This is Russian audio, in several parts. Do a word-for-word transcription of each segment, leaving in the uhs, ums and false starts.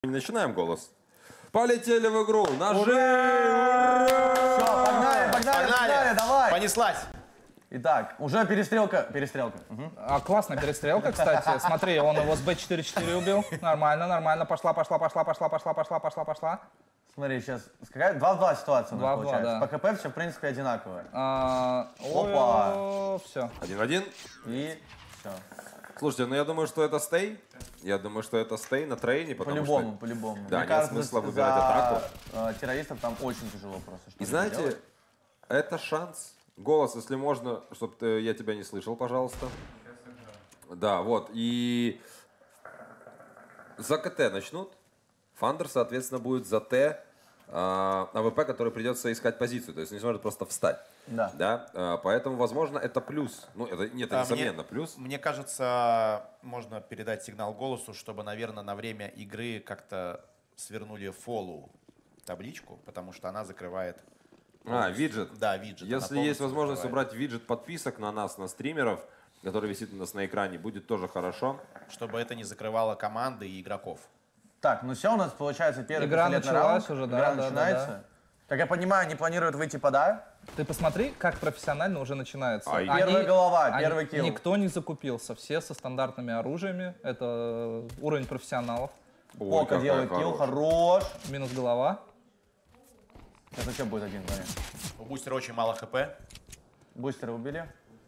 Не начинаем голос. Полетели в игру. Ножи! Ура! Все, погнали, погнали, погнали, давай. Понеслась. Итак, уже перестрелка. Перестрелка. Угу. А, классная перестрелка, кстати. Смотри, он его с бэ четыре четыре убил. Нормально, нормально. Пошла, пошла, пошла, пошла, пошла, пошла, пошла, пошла. Смотри, сейчас какая два в два ситуация у нас два в два, получается. да. По КП все, в принципе, одинаковое. А, Опа. Все. Один в один. И все. Слушайте, ну я думаю, что это стей. Я думаю, что это стей на трейне, потому По-любому, что... по-любому. Да, Мне нет кажется, смысла за, выбирать атаку. э, террористов там очень тяжело просто. И знаете, делать. это шанс. Голос, если можно, чтобы я тебя не слышал, пожалуйста. Да, вот. И за КТ начнут. Фандер, соответственно, будет за Т. А АВП, который придется искать позицию, то есть не сможет просто встать. Да. Да? А, поэтому, возможно, это плюс. Ну, это, нет, это А, несомненно мне, плюс. Мне кажется, можно передать сигнал голосу, чтобы, наверное, на время игры как-то свернули фоллоу табличку, потому что она закрывает... А, виджет. Да, виджет. Если есть возможность убрать виджет подписок на нас, на стримеров, который висит у нас на экране, будет тоже хорошо. Чтобы это не закрывало команды и игроков. Так, ну все, у нас получается первый Игра пистолетный началась раунд. уже, да, Игра да, да, начинается. да. Как я понимаю, они планируют выйти под А. Ты посмотри, как профессионально уже начинается. Ай. Они- Первая голова, они- первый килл. Никто не закупился, все со стандартными оружиями. Это уровень профессионалов. Ой, Пока какая делает килл, хорошая. хорош. Минус голова. Это что будет один момент? У бустера очень мало хп. Бустеры убили.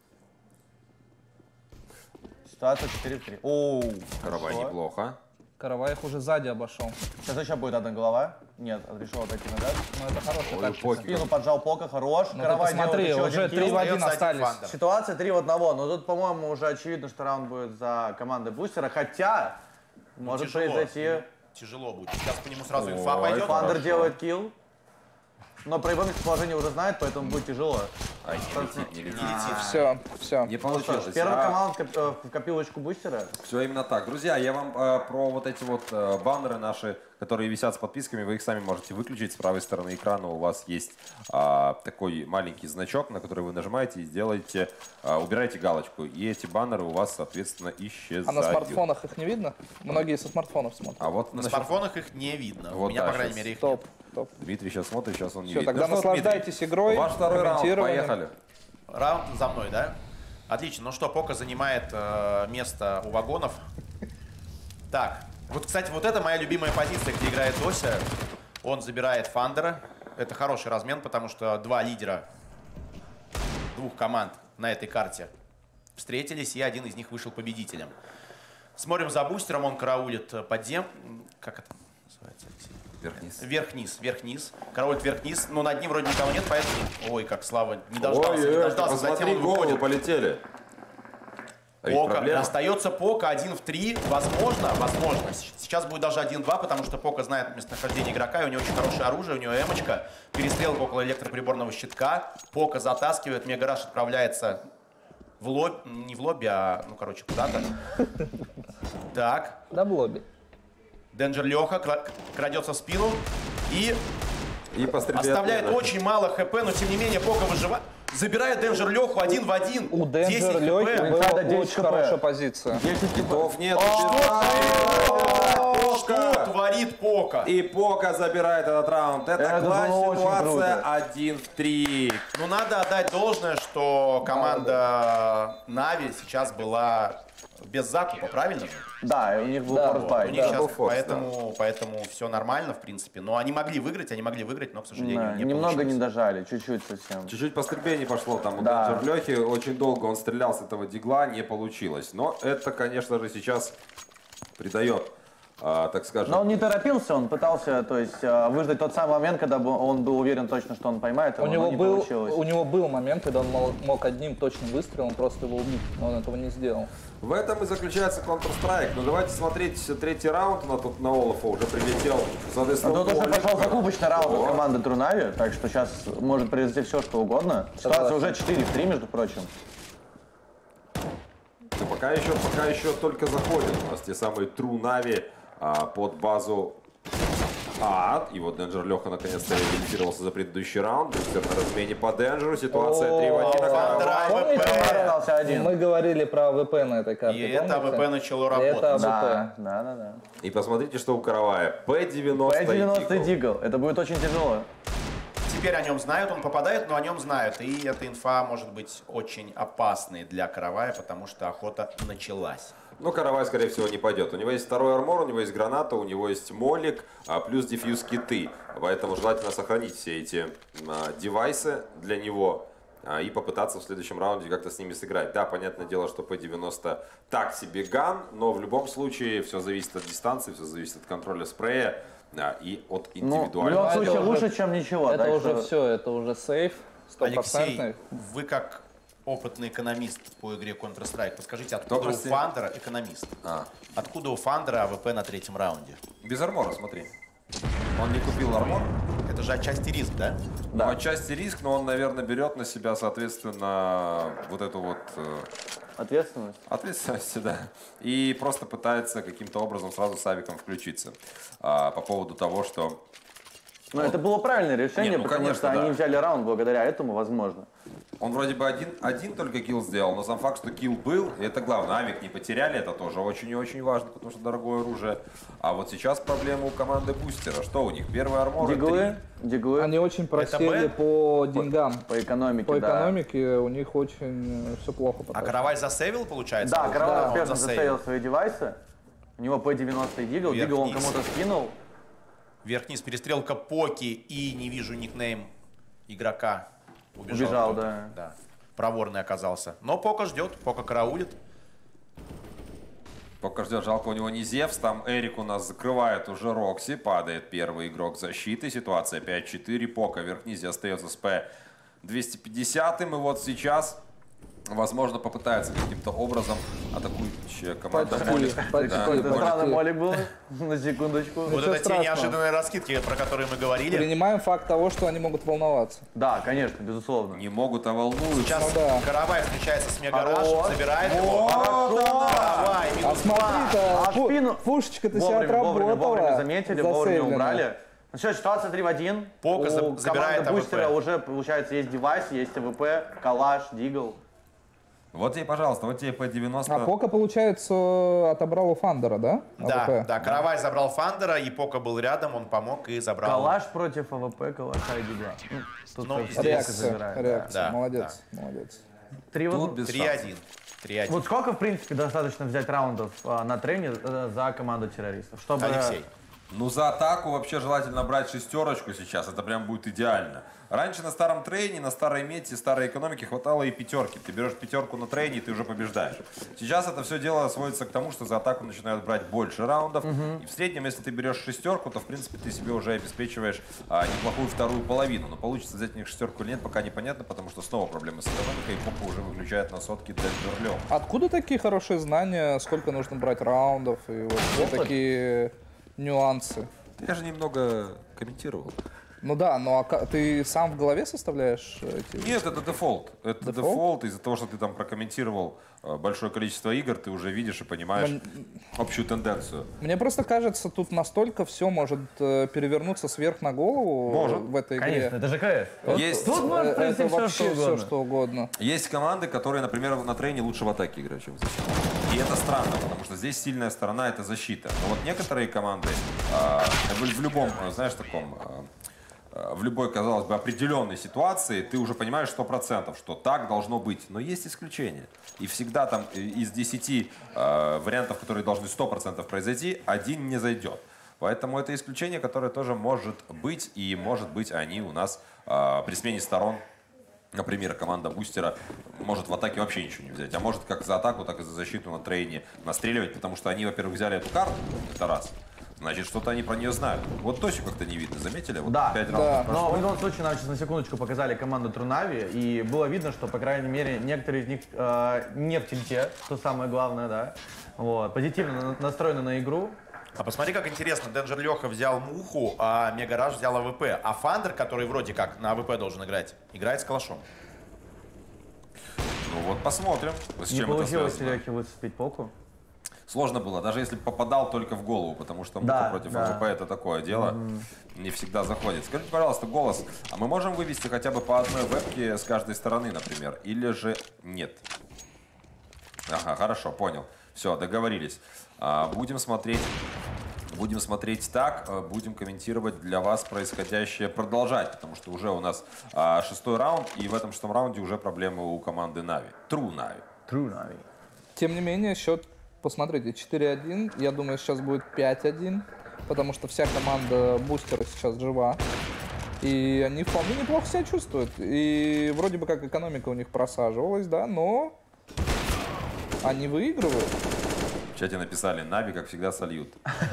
Ситуация четыре в три. Оу, Каравай хорошо. неплохо. Караваев уже сзади обошел. Сейчас еще будет одна голова. Нет, решил отойти назад. Ну это хорошая Ой, тактика. Поки. Спину поджал Пока, хорош. Ну ты Каравай посмотри, делает еще уже один три килл. в один Остается один остались. фандер. Ситуация три в одного. Но тут, по-моему, уже очевидно, что раунд будет за командой Бустера. Хотя, может Тяжело. произойти... Тяжело будет. Сейчас по нему сразу Ой, инфа пойдет. фан- Фандер Хорошо. делает килл. Но про его местоположение уже знает, поэтому будет тяжело. Ай, не летит, не летит. Все, все. Не Ну что получилось. ж, первая А, команда в коп- э, в копилочку Бустера. Все именно так. Друзья, я вам э, про вот эти вот э, баннеры наши, которые висят с подписками, вы их сами можете выключить. С правой стороны экрана у вас есть э, такой маленький значок, на который вы нажимаете и сделаете, э, убираете галочку. И эти баннеры у вас, соответственно, исчезают. А на смартфонах их не видно? Многие со смартфонов смотрят. А вот На насчет- смартфонах их не видно. Вот У меня, да, по крайней щас. мере, их Топ, нет. топ. Дмитрий сейчас смотрит, сейчас он не Все, видит. тогда Ну что, наслаждайтесь Дмитрий, игрой. Ваш второй раунд, комментированием. поехали. Раунд за мной, да? Отлично. Ну что, Пока занимает э, место у вагонов. Так, вот, кстати, вот это моя любимая позиция, где играет Дося. Он забирает Фандера. Это хороший размен, потому что два лидера двух команд на этой карте встретились, и один из них вышел победителем. Смотрим за Бустером, он караулит подзем... Как это называется, Алексей? Вверх-вниз. Вверх-вниз, вверх-вниз. Караулит вверх-вниз, но над ним вроде никого нет, поэтому... Ой, как Слава, не дождался, Ой, не ой, дождался, затем посмотри, он голову выходит. полетели. А ведь Пока. проблема. Остается Пока один в три. Возможно, возможно. С- Сейчас будет даже один в два, потому что Пока знает местонахождение игрока, и у него очень хорошее оружие, у него эмочка. Перестрелка около электроприборного щитка. Пока затаскивает, Мегараш отправляется в лобби, не в лобби, а, ну, короче, куда-то. Так. Да, в лобби. Денджер Леха кра- крадется в спину и И по стрельбе оставляет отмена. очень мало хп, но тем не менее Пока выживает. Забирает Денджер Леху один в один. У десять Денджер Лёхи хп. была Инсайда десять очень хп. хорошая позиция. Китов нет. Что творит Пока? И Пока забирает этот раунд. Это, Это класс, было очень ситуация круто. один в три. Ну, надо отдать должное, что команда Нави сейчас была без закупа, правильно же? Да, и у них был Да, форсбайт. У них да, сейчас, был форс, поэтому, поэтому все нормально, в принципе. Но они могли выиграть, они могли выиграть, но, к сожалению, Да, не немного получилось. не дожали, чуть-чуть совсем. Чуть-чуть по стрельбе не пошло там у Да. Денджер Лехи. Очень долго он стрелял с этого дигла, не получилось. Но это, конечно же, сейчас придает, а, так скажем... Но он не торопился, он пытался, то есть, э, выждать тот самый момент, когда бы он был уверен точно, что он поймает его, У но него, не был, получилось. у него был момент, когда он мол- мог одним точным выстрелом просто его убить, но он этого не сделал. В этом и заключается Counter-Strike. Но давайте смотреть третий раунд. На, тут на Олафа уже прилетел, соответственно, А тут уже Олаф. пошел закупочный раунд О. от команды Трунави, так что сейчас может произойти все, что угодно. Ситуация Согласен. уже четыре в три, между прочим. Но пока еще, пока еще только заходят у нас те самые True Na'Vi а, под базу ад. И вот Денджер Леха наконец-то реабилитировался за предыдущий раунд. Бустер на размене по Денджеру. Ситуация три в один. Остался один. Мы говорили про АВП на этой карте. И это помните? АВП начало И работать. это Да, АВП. да, да, да. И посмотрите, что у Каравая. П девяносто П девяносто Дигл. Дигл. Это будет очень тяжело. Теперь о нем знают, он попадает, но о нем знают. И эта инфа может быть очень опасной для Каравая, потому что охота началась. Ну, Каравай, скорее всего, не пойдет. У него есть второй армор, у него есть граната, у него есть молик, а плюс дефьюз киты. Поэтому желательно сохранить все эти а, девайсы для него а, и попытаться в следующем раунде как-то с ними сыграть. Да, понятное дело, что П девяносто так себе ган, но в любом случае все зависит от дистанции, все зависит от контроля спрея а, и от Ну, в индивидуального. любом Это случае уже- лучше, чем ничего. Это так уже что- все, это уже сейф. Алексей, Стопроцентный. вы как опытный экономист по игре Counter-Strike, подскажите, откуда у прости? Фандера, экономист, А, откуда у Фандера АВП на третьем раунде? без армора, смотри. Он не купил армор. Это же отчасти риск, да? Ну, отчасти риск, но он, наверное, берет на себя, соответственно, вот эту вот э, Ответственность. ответственность, да. И просто пытается каким-то образом сразу с авиком включиться. А, по поводу того, что... Но это было правильное решение, Не, ну, потому конечно, что да. они взяли раунд благодаря этому, возможно. Он вроде бы один, один только килл сделал, но сам факт, что килл был, и это главное. Авик не потеряли, это тоже очень и очень важно, потому что дорогое оружие. А вот сейчас проблема у команды Бустера. Что у них? Первый армор. Диглы, диглы Они очень просели Б? по деньгам. по экономике, По да. экономике у них очень все плохо. А пока. Каравай засейвил, получается? Да, уже? Каравай Он успешно засейвил. заставил свои девайсы. У него П девяносто Дигл, Вверх, Дигл он вниз. кому-то скинул. Вверх-вниз, перестрелка Поки и не вижу никнейм игрока. Убежал, Убежал, кто-то. да. да. Проворный оказался. Но Пока ждет, Пока караулит. Пока ждет, жалко, у него не Зевс. Там Эрик у нас закрывает уже Рокси. Падает первый игрок защиты. Ситуация пять четыре. Пока вверх-низе остается с П двести пятьдесят. И вот сейчас, возможно, попытается каким-то образом атакующая команда Почти, Молик. почти, Да, Какой-то почти. странный молик был, на секундочку. Вот Ничего это те страшного. неожиданные раскидки, про которые мы говорили. Принимаем факт того, что они могут волноваться. Да, конечно, безусловно. Не могут, а волнуются. Сейчас Ну да. Каравай встречается с Мегараш, Хорош. забирает его. Каравай, А минус два. смотри-то, А пу- шпину- пушечка-то себя Вовремя, вовремя, отработала. вовремя заметили, вовремя засейвлена. убрали. Ну что, ситуация три в один. Пока У за- забирает команды АВП. Бустера уже, получается, есть девайс, есть АВП, Калаш, Дигл. Вот тебе, пожалуйста, вот тебе П девяносто. А Пока, получается, отобрал у Фандера, да? Да, АВП? да, Каравай забрал Фандера, и Пока был рядом, он помог и забрал. Калаш против АВП, Калаша и Дигла. Ну, Тут Ну, как здесь- собака Реакция, забирает, да. реакция. Да, молодец, молодец. Три в Тут одну. без три шансов. один. три один. Вот сколько, в принципе, достаточно взять раундов а, на трене э, за команду террористов? Чтобы... Алексей. Ну, за атаку вообще желательно брать шестерочку сейчас. Это прям будет идеально. Раньше на старом трейне, на старой мете, старой экономике хватало и пятерки. Ты берешь пятерку на трейне, и ты уже побеждаешь. Сейчас это все дело сводится к тому, что за атаку начинают брать больше раундов. И в среднем, если ты берешь шестерку, то, в принципе, ты себе уже обеспечиваешь а, неплохую вторую половину. Но получится взять у них шестерку или нет, пока непонятно, потому что снова проблемы с экономикой. И Попа уже выключает на сотки Денджерлёв. Откуда такие хорошие знания, сколько нужно брать раундов и вот все Опыт. такие нюансы? Я же немного комментировал. Ну да, но а ка- ты сам в голове составляешь эти... Нет, это дефолт. Это Дефолт? дефолт. Из-за того, что ты там прокомментировал э, большое количество игр, ты уже видишь и понимаешь Мон- общую тенденцию. Мне просто кажется, тут настолько все может э, перевернуться сверх на голову Может. в этой игре. Конечно, это же КС. Есть, Тут может Э, произойти это все, вообще что все, угодно. что угодно. есть команды, которые, например, на трейне лучше в атаке играют, чем в защите. И это странно, потому что здесь сильная сторона — это защита. Но вот некоторые команды э, в, в любом, э, знаешь, таком... э, в любой, казалось бы, определенной ситуации ты уже понимаешь сто процентов, что так должно быть. Но есть исключения. И всегда там из десяти э, вариантов, которые должны сто процентов произойти, один не зайдет. Поэтому это исключение, которое тоже может быть. И, может быть, они у нас э, при смене сторон, например, команда Бустера может в атаке вообще ничего не взять. А может как за атаку, так и за защиту на трейне настреливать. Потому что они, во-первых, взяли эту карту, это раз. Значит, что-то они про нее знают. Вот Тосю как-то не видно, заметили? Вот Да, пять да. раундов Но прошло. в любом случае нам сейчас на секундочку показали команду Трунави, и было видно, что, по крайней мере, некоторые из них э, не в тильте, что самое главное, да. Вот, позитивно на- настроены на игру. А посмотри, как интересно. Денджер Леха взял Муху, а Мегараш взял АВП. А Фандер, который вроде как на АВП должен играть, играет с Калашом. Ну вот посмотрим, с Не чем это получилось связано. Лехе выцепить Поку. Сложно было, даже если попадал только в голову, потому что Да, муха против да. АВП это такое дело, mm-hmm. не всегда заходит. Скажите, пожалуйста, голос, а мы можем вывести хотя бы по одной вебке с каждой стороны, например, или же нет? Ага, хорошо, понял. Все, договорились. А, будем смотреть, будем смотреть так, будем комментировать для вас происходящее, продолжать, потому что уже у нас а, шестой раунд, и в этом шестом раунде уже проблемы у команды Нави. True Нави. True Na'Vi. Тем не менее, счет, посмотрите, четыре один. Я думаю, сейчас будет пять один, потому что вся команда бустера сейчас жива. И они вполне неплохо себя чувствуют. И вроде бы как экономика у них просаживалась, да, но они выигрывают. В чате написали, Нави, как всегда, сольют.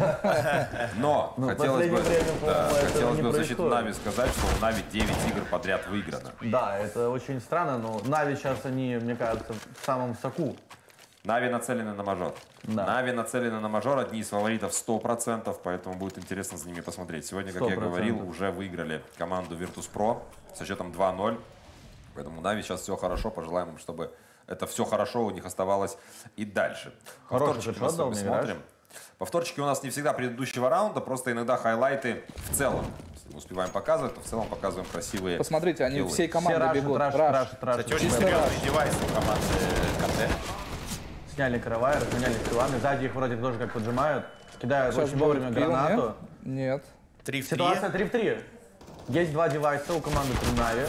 Но Ну, в хотелось бы, последнее время, да, по-моему, этого хотелось не бы в защиту происходит. Нави сказать, что у Нави девять игр подряд выиграно. Да, это очень странно, но Нави сейчас они, мне кажется, в самом соку. Нави нацелены на мажор. Да. Нави нацелены на мажор, одни из фаворитов сто процентов, поэтому будет интересно за ними посмотреть. Сегодня, как сто я процентов. говорил, уже выиграли команду Virtus.pro со счетом два ноль. Поэтому Нави сейчас все хорошо, пожелаем им, чтобы это все хорошо у них оставалось и дальше. Хороший Повторчики хэдшот мы с дал, вами мне смотрим. нравится. Повторчики у нас не всегда предыдущего раунда, просто иногда хайлайты в целом. Если мы успеваем показывать, то в целом показываем красивые. Посмотрите, они киллы. всей Все командой рашат, бегут. рашат, Раш. рашат, рашат. Кстати, очень Чисто серьезный раш. девайс у команды КТ. Сняли каравай, разменялись крылами. Сзади их вроде тоже как поджимают. Кидают Сейчас очень будет вовремя килл, гранату. нет? Нет. три в три. Ситуация три в три. Есть два девайса у команды True Na'Vi.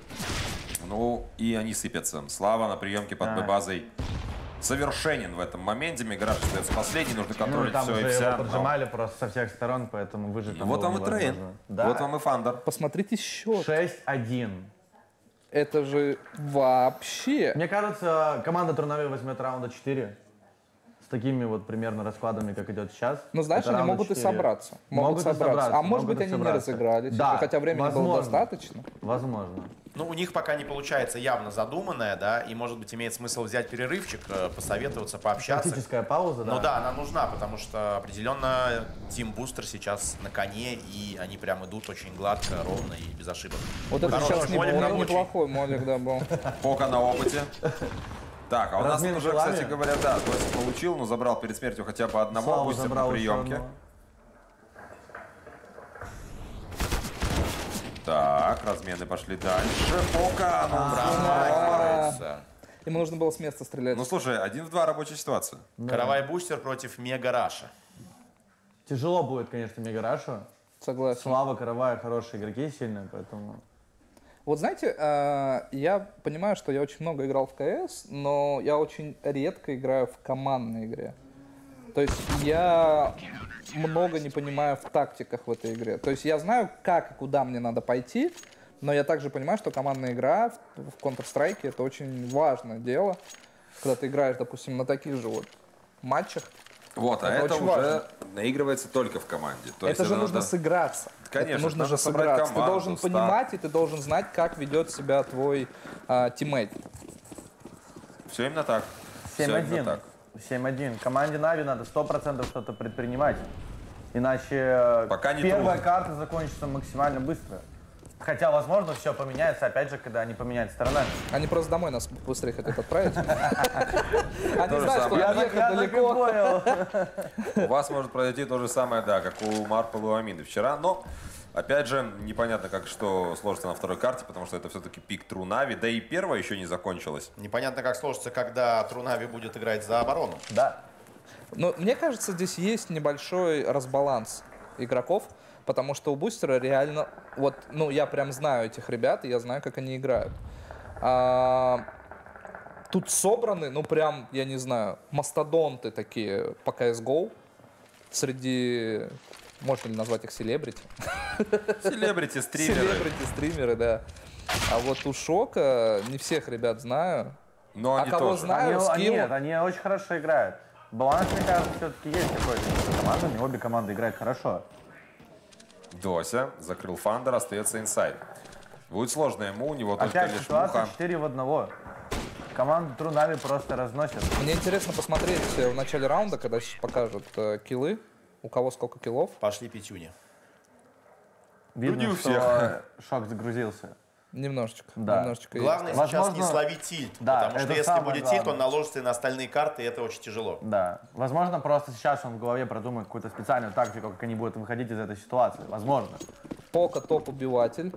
Ну, и они сыпятся. Слава на приемке под Да. Б-базой совершенен в этом моменте. Мегараш остается последний, нужно Ну, контролить там все уже и вся. его поджимали просто со всех сторон, поэтому выжить Ну, там вот было вам и трейн. невозможно. Да. Вот вам и Фандер. Посмотрите счет. шесть один. Это же вообще. Мне кажется, команда True Na'Vi возьмет раунда четыре. С такими вот примерно раскладами, как идет сейчас. Ну, знаешь, Это они раунда могут и четыре. собраться. Могут, Могут и собраться. собраться, А может могут быть, и они не собраться. разыгрались. Да, Хотя времени было возможно. достаточно. Возможно. Ну, у них пока не получается явно задуманное, да, и, может быть, имеет смысл взять перерывчик, э, посоветоваться, пообщаться. Тактическая пауза, да. Ну да, она нужна, потому что определенно Team Booster сейчас на коне, и они прям идут очень гладко, ровно и без ошибок. Вот это Хороший сейчас не молик был рабочий. неплохой молик, да, был. Пока на опыте. Так, а у нас Размен уже, силами. кстати говоря, да, Досик получил, но забрал перед смертью хотя бы одного, Славу Бустер на забрал еще приемке. одного. Так, размены пошли дальше. Пока, ну, Промахивается. Ему нужно было с места стрелять. ну слушай, один в два рабочая ситуация. Каравай Бустер против Мега Раша. Тяжело будет, конечно, Мегарашу. Согласен. Слава, Каравай хорошие игроки сильные, поэтому... Вот знаете, э, я понимаю, что я очень много играл в КС, но я очень редко играю в командной игре. То есть я много не понимаю в тактиках в этой игре. То есть я знаю, как и куда мне надо пойти, но я также понимаю, что командная игра в в Counter-Strike это очень важное дело. Когда ты играешь, допустим, на таких же вот матчах. Вот, а Это это очень уже важно. наигрывается только в команде. То есть это же нужно надо- сыграться. Конечно, это нужно надо же собрать сыграться. команду, ты должен старт. понимать и ты должен знать, как ведет себя твой а, тиммейт. Все именно так. Всё семь именно один. так. семь один. Команде Нави надо сто процентов что-то предпринимать. Иначе Пока не первая трудно. карта закончится максимально быстро. Хотя, возможно, все поменяется, опять же, когда они поменяют сторонами. Они просто домой нас быстрее хотят отправить. Они То же знают, что самое. нам ехать Я так и далеко. понял. У вас может произойти то же самое, да, как у Марпл и у Амиды вчера, но, опять же, непонятно, как что сложится на второй карте, потому что это все-таки пик True Na'Vi, да и первая еще не закончилась. Непонятно, как сложится, когда True Na'Vi будет играть за оборону. Да. Но мне кажется, здесь есть небольшой разбаланс игроков, потому что у Бустера реально, вот, ну, я прям знаю этих ребят, и я знаю, как они играют. А, тут собраны, ну, прям, я не знаю, мастодонты такие по си эс го среди, можно ли назвать их селебрити? Селебрити, стримеры. Селебрити, стримеры, да. А вот у Шока не всех ребят знаю. Но А они кого тоже. знаю? Они, скилл. нет, они очень хорошо играют. Баланс, мне кажется, все-таки есть какой-то между командами. Обе команды играют хорошо. Дося закрыл Фандер, остается инсайд. Будет сложно ему, у него только Опять лишь ситуация муха. четыре в одного. Команду True Na'Vi просто разносят. Мне интересно посмотреть э, в начале раунда, когда сейчас покажут э, киллы, у кого сколько киллов. Пошли пятюни. Видно, не у что всех. Шок загрузился. Немножечко. Да. Немножечко Главное есть. сейчас Возможно- не словить тильт, Да, потому что это если самое будет тильт, он главное. наложится и на остальные карты, и это очень тяжело. Да. Возможно, просто сейчас он в голове продумает какую-то специальную тактику, как они будут выходить из этой ситуации. Возможно. Пока топ-убиватель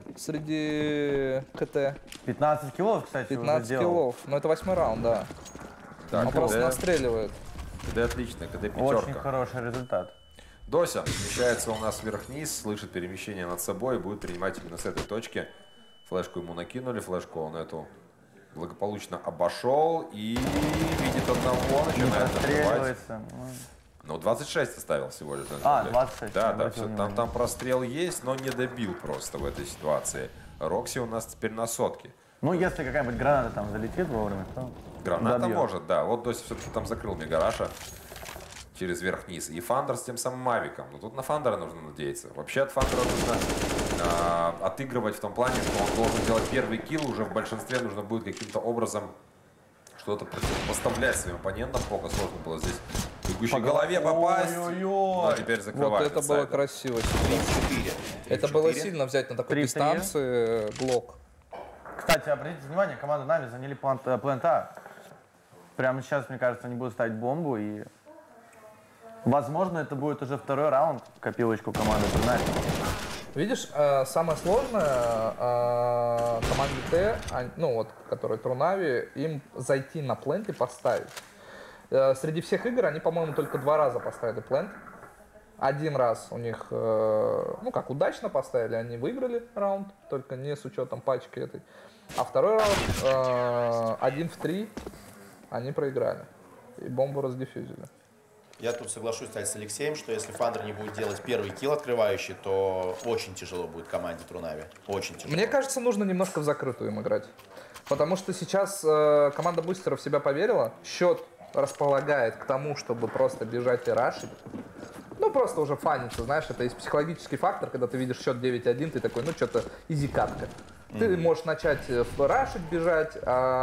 среди КТ. пятнадцать киллов, кстати, уже пятнадцать сделал. киллов. Но это восьмой раунд, да. Так, Он просто КД, настреливает. КД отлично, КД Очень пятерка. хороший результат. Дося смещается у нас вверх-вниз, слышит перемещение над собой и будет принимать именно с этой точки. Флешку ему накинули, флешку он эту благополучно обошел и видит одного, начинает открывать. Простреливается. Ну, двадцать шесть оставил всего лишь. А, двадцать шесть, Да, я да, обратил все, там, внимание. там прострел есть, но не добил просто в этой ситуации. Рокси у нас теперь на сотке. Ну, если какая-нибудь граната там залетит вовремя, то Граната добьет. может, да. Вот Дося все-таки там закрыл Мегараша через верх-вниз. И Фандер с тем самым Мавиком. Но тут на Фандера нужно надеяться. Вообще от Фандера нужно а, отыгрывать в том плане, что он должен делать первый килл. Уже в большинстве нужно будет каким-то образом что-то противопоставлять своим оппонентам. Пока сложно было здесь в бегущей голове попасть. Ой-ой-ой. Но теперь Вот закрывает это было инсайдер. красиво. три-четыре. Это было сильно взять на такой Три-три. дистанции блок. Кстати, обратите внимание, команда Нави заняли плант, э, плент А. Прямо сейчас, мне кажется, они будут ставить бомбу и... Возможно, это будет уже второй раунд в копилочку команды Нави. Видишь, э, самое сложное э, команде Т, а- ну вот, который Трунави, им зайти на плент и поставить. Э, среди всех игр они, по-моему, только два раза поставили плент. Один раз у них, э, ну как, удачно поставили, они выиграли раунд, только не с учетом пачки этой. А второй раунд, э, один в три, они проиграли. И бомбу раздефьюзили. Я тут соглашусь, кстати, с Алексеем, что если Фандер не будет делать первый килл открывающий, то очень тяжело будет команде Трунави. Очень тяжело. Мне кажется, нужно немножко в закрытую им играть. Потому что сейчас э, команда бустеров в себя поверила, счет располагает к тому, чтобы просто бежать и рашить. Ну, просто уже фаниться, знаешь, это есть психологический фактор, когда ты видишь счет девять один, ты такой, ну, что-то изи-катка. Ты mm-hmm. можешь начать э, рашить, бежать,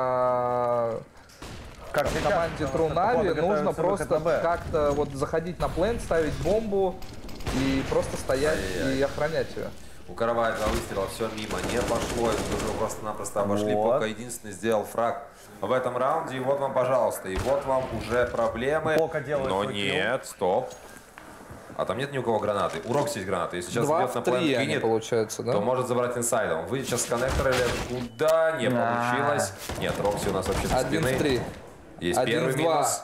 а Как в команде Трунави нужно просто как-то вот заходить на плент, ставить бомбу и просто стоять Ай-яй-яй. и охранять ее. У Каравая два выстрела, все мимо, не пошло, уже просто-напросто обошли, Вот. Пока единственный сделал фраг в этом раунде, и вот вам, пожалуйста, и вот вам уже проблемы. Пока делает Но свой нет, стоп. А там нет ни у кого гранаты. У Рокси есть гранаты. Если сейчас Два идет на в три плент они, кинет, получается, да? то может забрать инсайдом. Выйдет сейчас с коннектора или куда? Не Да. получилось. Нет, Рокси у нас вообще со Один спины. в три. Есть Один первый в два. минус.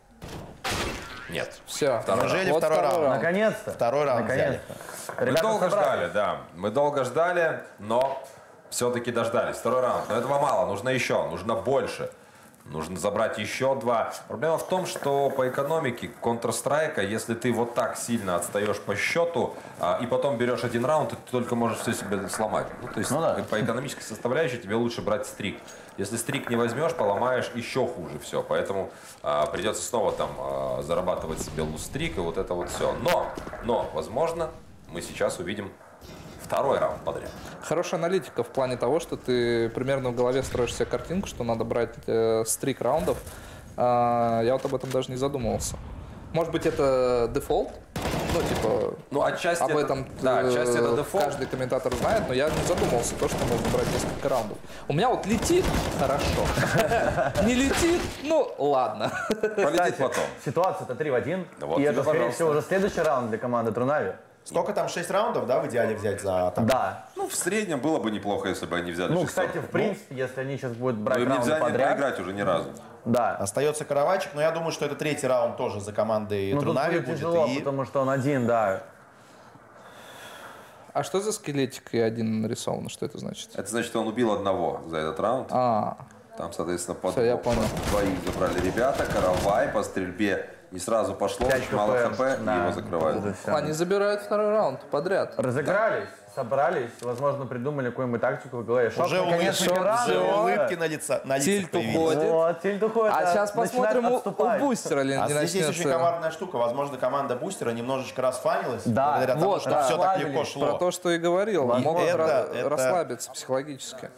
Нет. Все. Второй Неужели Вот второй второй раунд? раунд. Наконец-то. Второй раунд Наконец-то. Мы Ребята долго собрались. ждали, да. Мы долго ждали, но все-таки дождались. Второй раунд. Но этого мало, нужно еще, нужно больше. Нужно забрать еще два. Проблема в том, что по экономике Counter-Strike, если ты вот так сильно отстаешь по счету, а, и потом берешь один раунд, ты только можешь все себе сломать. Ну, то есть Ну да. по экономической составляющей тебе лучше брать стрик. Если стрик не возьмешь, поломаешь еще хуже все. Поэтому а, придется снова там а, зарабатывать себе лустрик и вот это вот все. Но, но, возможно, мы сейчас увидим второй раунд подряд. Хорошая аналитика в плане того, что ты примерно в голове строишь себе картинку, что надо брать э, стрик раундов. А, я вот об этом даже не задумывался. Может быть, это дефолт? Ну, типа, Ну, отчасти об это- этом да, э, отчасти это дефолт. каждый комментатор знает, но я не задумывался, то, что нужно брать несколько раундов. У меня вот летит хорошо. Не летит, ну, ладно. Полетит потом. Ситуация-то три в один. Да вот и тебе, это, скорее пожалуйста. всего, уже следующий раунд для команды Трунави. Сколько там, шесть раундов, да, в идеале взять за атаку? Да. Ну, в среднем было бы неплохо, если бы они взяли Ну, шестерку. кстати, в принципе, если они сейчас будут брать Ну, им раунды нельзя не подряд, проиграть уже ни разу. да. Остается Каравайчик, но я думаю, что это третий раунд тоже за командой Ну, тут Трунави будет будет. тяжело, И потому что он один, да. А что за скелетик и один нарисован? Что это значит? Это значит, он убил одного за этот раунд. А, Там, соответственно, под Всё, я под понял. двоих забрали ребята. Каравай по стрельбе не сразу пошло, пять очень мало хп, и да. его закрывают. Вот это всё. они забирают второй раунд подряд. Разыгрались, собрались, возможно, придумали какую-нибудь тактику в голове. Шок, уже, наконец, улыбки, экран, уже да. улыбки на, лица, на лицах Тильт появились. уходит. Вот, тильт уходит, А да, сейчас начинает посмотрим у, у отступать. бустера ли А не здесь есть очень начнется. коварная штука. Возможно, команда бустера немножечко расфанилась, Да, благодаря тому, вот, что да, все так расслабились. легко шло. Про то, что и говорил. И Могут это- ра- это- расслабиться психологически.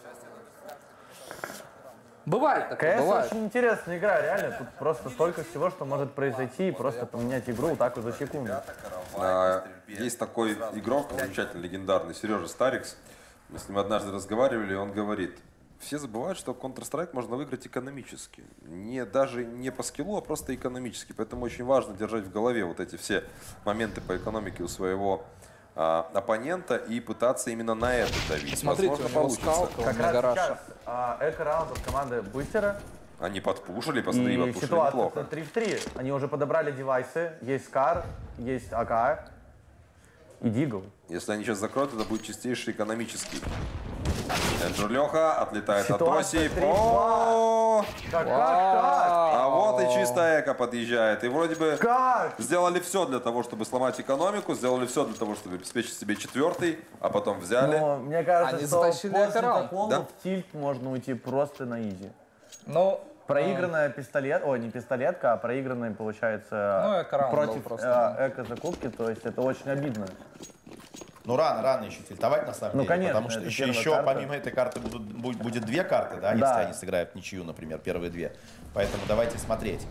Бывает такое, КС бывает. очень интересная игра, реально. Тут просто столько всего, что может произойти, и просто поменять игру вот так вот за секунду. А, Есть такой игрок, замечательный, легендарный, Сережа Старикс. Мы с ним однажды разговаривали, и он говорит, все забывают, что Counter-Strike можно выиграть экономически. Не, даже не по скиллу, а просто экономически. Поэтому очень важно держать в голове вот эти все моменты по экономике у своего а, оппонента и пытаться именно на это давить. Смотрите, Возможно, у него получится. скалка, у Как меня раз гараж. сейчас а, эко-раунд от команды Бустера. Они подпушили, посмотри, И подпушили ситуация неплохо. три в три. Они уже подобрали девайсы. Есть Скар, есть АК и Дигл. Если они сейчас закроют, это будет чистейший экономический. Энджер Леха отлетает от Ситуация Оси. три два. О, Как, как, А вот и чистая эко подъезжает. И вроде бы как? Как? сделали все для того, чтобы сломать экономику, сделали все для того, чтобы обеспечить себе четвертый, а потом взяли. Но мне кажется, Они что затащили после эко-раунд, такого да? в тильт можно уйти просто на изи. Ну, Проигранная пистолет, ой, не пистолетка, а проигранная, получается, Ну, эко-раунд был против просто. э, эко-закупки, то есть это очень обидно. Ну, рано, рано еще тильтовать, на самом Ну, деле. конечно, потому что это еще, первая еще карта. помимо этой карты будут, будет, будет две карты, да, если Да. они сыграют ничью, например, первые две. Поэтому давайте смотреть.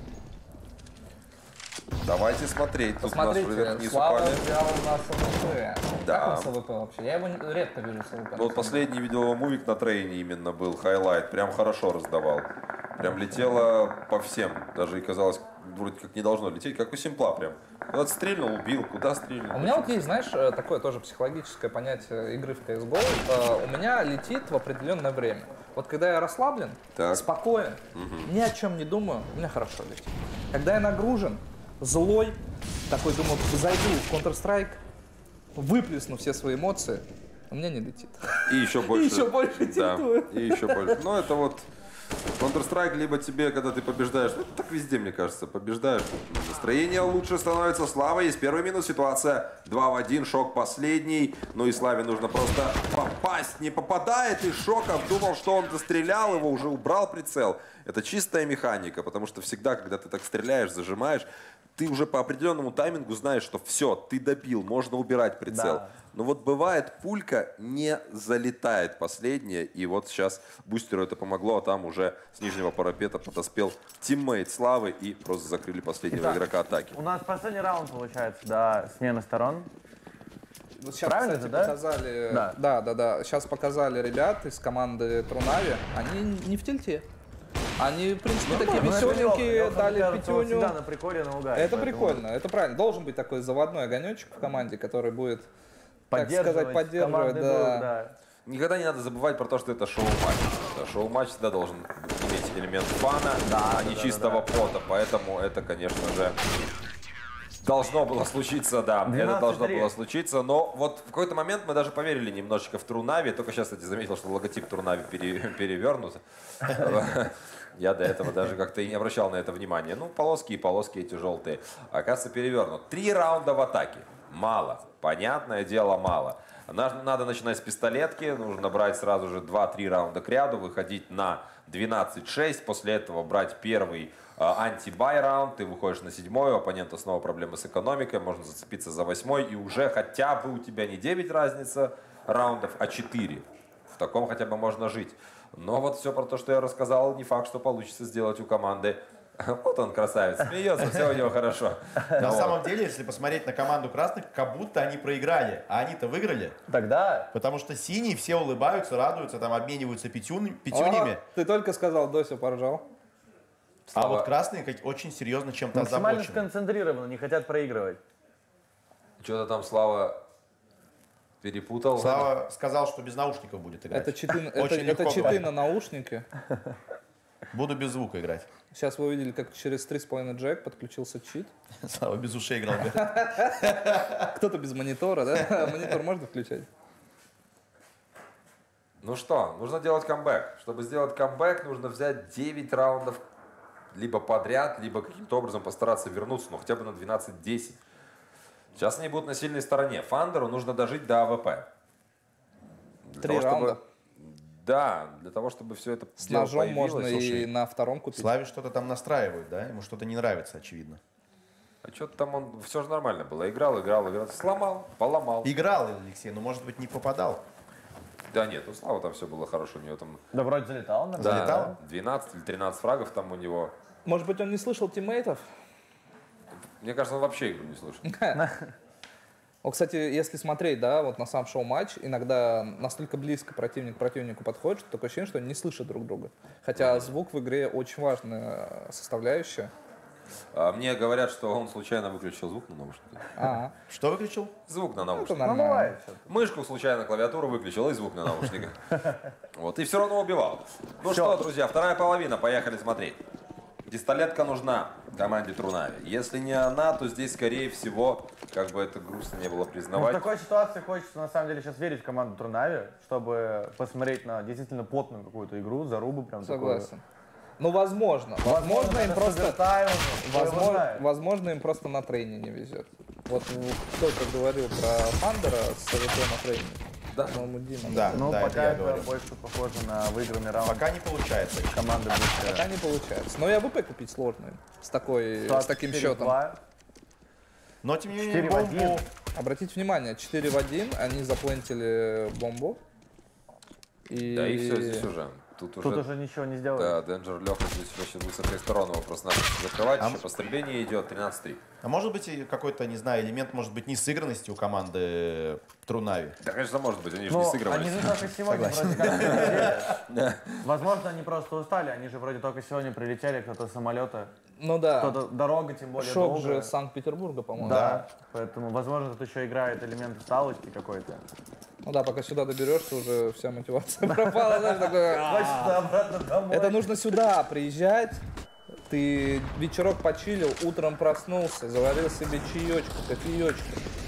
Давайте смотреть. Тут у нас Посмотрите, вверх-вниз Слава упали. взял у нас АВП. Да. Как он с АВП вообще? Я его не- редко вижу с АВП. Ну вот последний видел его мувик на трейне именно был, хайлайт. Прям хорошо раздавал. Прям летело по всем. Даже и казалось, вроде как не должно лететь, как у Симпла прям. Куда стрельнул, убил, куда стрельнул. У меня вот есть, знаешь, э, такое тоже психологическое понятие игры в си эс го. Э, У меня летит в определенное время. Вот когда я расслаблен, Так. спокоен, ни о чем не думаю, у меня хорошо летит. Когда я нагружен, злой, такой думаю, зайду в Counter-Strike, выплесну все свои эмоции, у меня не летит. И еще больше. еще больше Да, тильтую. и еще больше. Ну это вот Counter-Strike, либо тебе, когда ты побеждаешь, ну так везде, мне кажется, побеждаешь, настроение лучше становится. Слава, есть первый минус, ситуация два в один, шок последний. Ну и Славе нужно просто попасть, не попадает, и Шоков думал, что он дострелял его, уже убрал прицел. Это чистая механика, потому что всегда, когда ты так стреляешь, зажимаешь, ты уже по определенному таймингу знаешь, что все, ты добил, можно убирать прицел. Да. Но вот бывает, пулька не залетает последняя, и вот сейчас бустеру это помогло, а там уже с нижнего парапета подоспел тиммейт Славы и просто закрыли последнего Итак, игрока атаки. У нас последний раунд получается, да, смена сторон. Вот сейчас, Правильно кстати, же, да? показали, Да. да, да, да, сейчас показали ребят из команды Трунави, они не в тильте. Они, в принципе, такие Ну, это Лёха, веселенькие, Лёха, мне дали кажется, он пятюню. всегда на приколе, на угаре. Это поэтому прикольно, это правильно. Должен быть такой заводной огонечек в команде, который будет, так сказать, Поддерживать поддерживать. командный Да. дух, да. Никогда не надо забывать про то, что это шоу-матч. Да, шоу-матч всегда должен иметь элемент фана, а не да, чистого да. пота, поэтому это, конечно же, должно было случиться, да, это должно двенадцать три. было случиться, но вот в какой-то момент мы даже поверили немножечко в Трунави, только сейчас, кстати, заметил, что логотип Трунави пере- перевернут. Я до этого даже как-то и не обращал на это внимания. Ну, полоски и полоски эти желтые. Оказывается, перевернут. Три раунда в атаке. Мало. Понятное дело, мало. Надо, надо начинать с пистолетки. Нужно брать сразу же два-три раунда к ряду, выходить на двенадцать шесть. После этого брать первый э, анти-бай раунд. Ты выходишь на седьмой, у оппонента снова проблемы с экономикой. Можно зацепиться за восьмой. И уже хотя бы у тебя не девять разница раундов, а четыре. В таком хотя бы можно жить. Но вот все про то, что я рассказал, не факт, что получится сделать у команды. Вот он, красавец, смеется, все у него хорошо. На Вот. самом деле, если посмотреть на команду красных, как будто они проиграли, а они-то выиграли. Тогда Потому что синие все улыбаются, радуются, там обмениваются пятюн- пятюнями. О, ты только сказал, Дося поржал. А Слава. вот красные как- очень серьезно чем-то максимально озабочены. сконцентрированы, не хотят проигрывать. Что-то там Слава перепутал. Слава сказал, что без наушников будет играть. Это читы, это, Очень это легко читы говорит. на наушнике. Буду без звука играть. Сейчас вы увидели, как через три с половиной джек подключился чит. Слава без ушей играл. говорит. Кто-то без монитора, да? Монитор можно включать? Ну что, нужно делать камбэк. Чтобы сделать камбэк, нужно взять девять раундов либо подряд, либо каким-то образом постараться вернуться, ну хотя бы на двенадцать десять. Сейчас они будут на сильной стороне. Фандеру нужно дожить до АВП. Для Три того, чтобы- раунда. Да, для того, чтобы все это С дело ножом появилось. можно Слушай, и на втором купить. Славе что-то там настраивают, да? Ему что-то не нравится, очевидно. А что-то там он, все же нормально было. Играл, играл, играл. Сломал, поломал. Играл Алексей, но может быть не попадал. Да нет, у Славы там все было хорошо. У него там Да вроде залетал, да, нормально. Залетал? двенадцать или тринадцать фрагов там у него. Может быть, он не слышал тиммейтов? Мне кажется, он вообще игру не слышит. Вот, кстати, если смотреть, да, вот на сам шоу-матч, иногда настолько близко противник к противнику подходит, что такое ощущение, что они не слышат друг друга. Хотя звук в игре очень важная составляющая. А мне говорят, что он случайно выключил звук на наушнике. А, Что выключил? Звук на это наушнике. Ну, нормально. бывает что-то. Мышку случайно, клавиатуру выключил и звук на наушниках. Вот, и все равно убивал. Ну Всё. что, друзья, вторая половина, поехали смотреть. Пистолетка нужна команде Трунави. Если не она, то здесь, скорее всего, как бы это грустно не было Ну, в признавать. такой ситуации хочется, на самом деле, сейчас верить в команду Трунави, чтобы посмотреть на действительно плотную какую-то игру, зарубу прям Согласен. Ну, возможно. Возможно, им просто... Возможно, возможно, им просто на трейне не везет. Вот кто-то говорил про Фандера с АВП на трейне. Да. По-моему, Дима. Да, Ну, да, это пока я это говорю. больше похоже на выигранный раунд Пока не получается. команды Бустера. Пока не получается. Но и АВП купить сложно им с, такой, с таким счетом. Но тем не менее, четыре в один. бомбу... Обратите внимание, четыре в один, они заплентили бомбу. И... Да, и все здесь уже. Тут уже, Тут уже ничего не сделаешь. да, Денджер Леха здесь вообще будет со всех сторон его просто надо закрывать. А Еще постреление идет, тринадцать три. А может быть и какой-то, не знаю, элемент, может быть, несыгранности у команды Трунави? Да, конечно, может быть, они же не Ну, сыгрывались. они же только сегодня вроде как прилетели. Возможно, они просто устали, они же вроде только сегодня прилетели, кто-то с самолета, Ну да, кто-то дорога, тем более шок долгая. же Санкт-Петербурга, по-моему. Да, поэтому, возможно, тут еще играет элемент усталости какой-то. Ну да, пока сюда доберешься, уже вся мотивация пропала. Знаешь, такое, «А, Хочется обратно домой. это нужно сюда приезжать. Ты вечерок почилил, утром проснулся, заварил себе чаечку, кофеечку.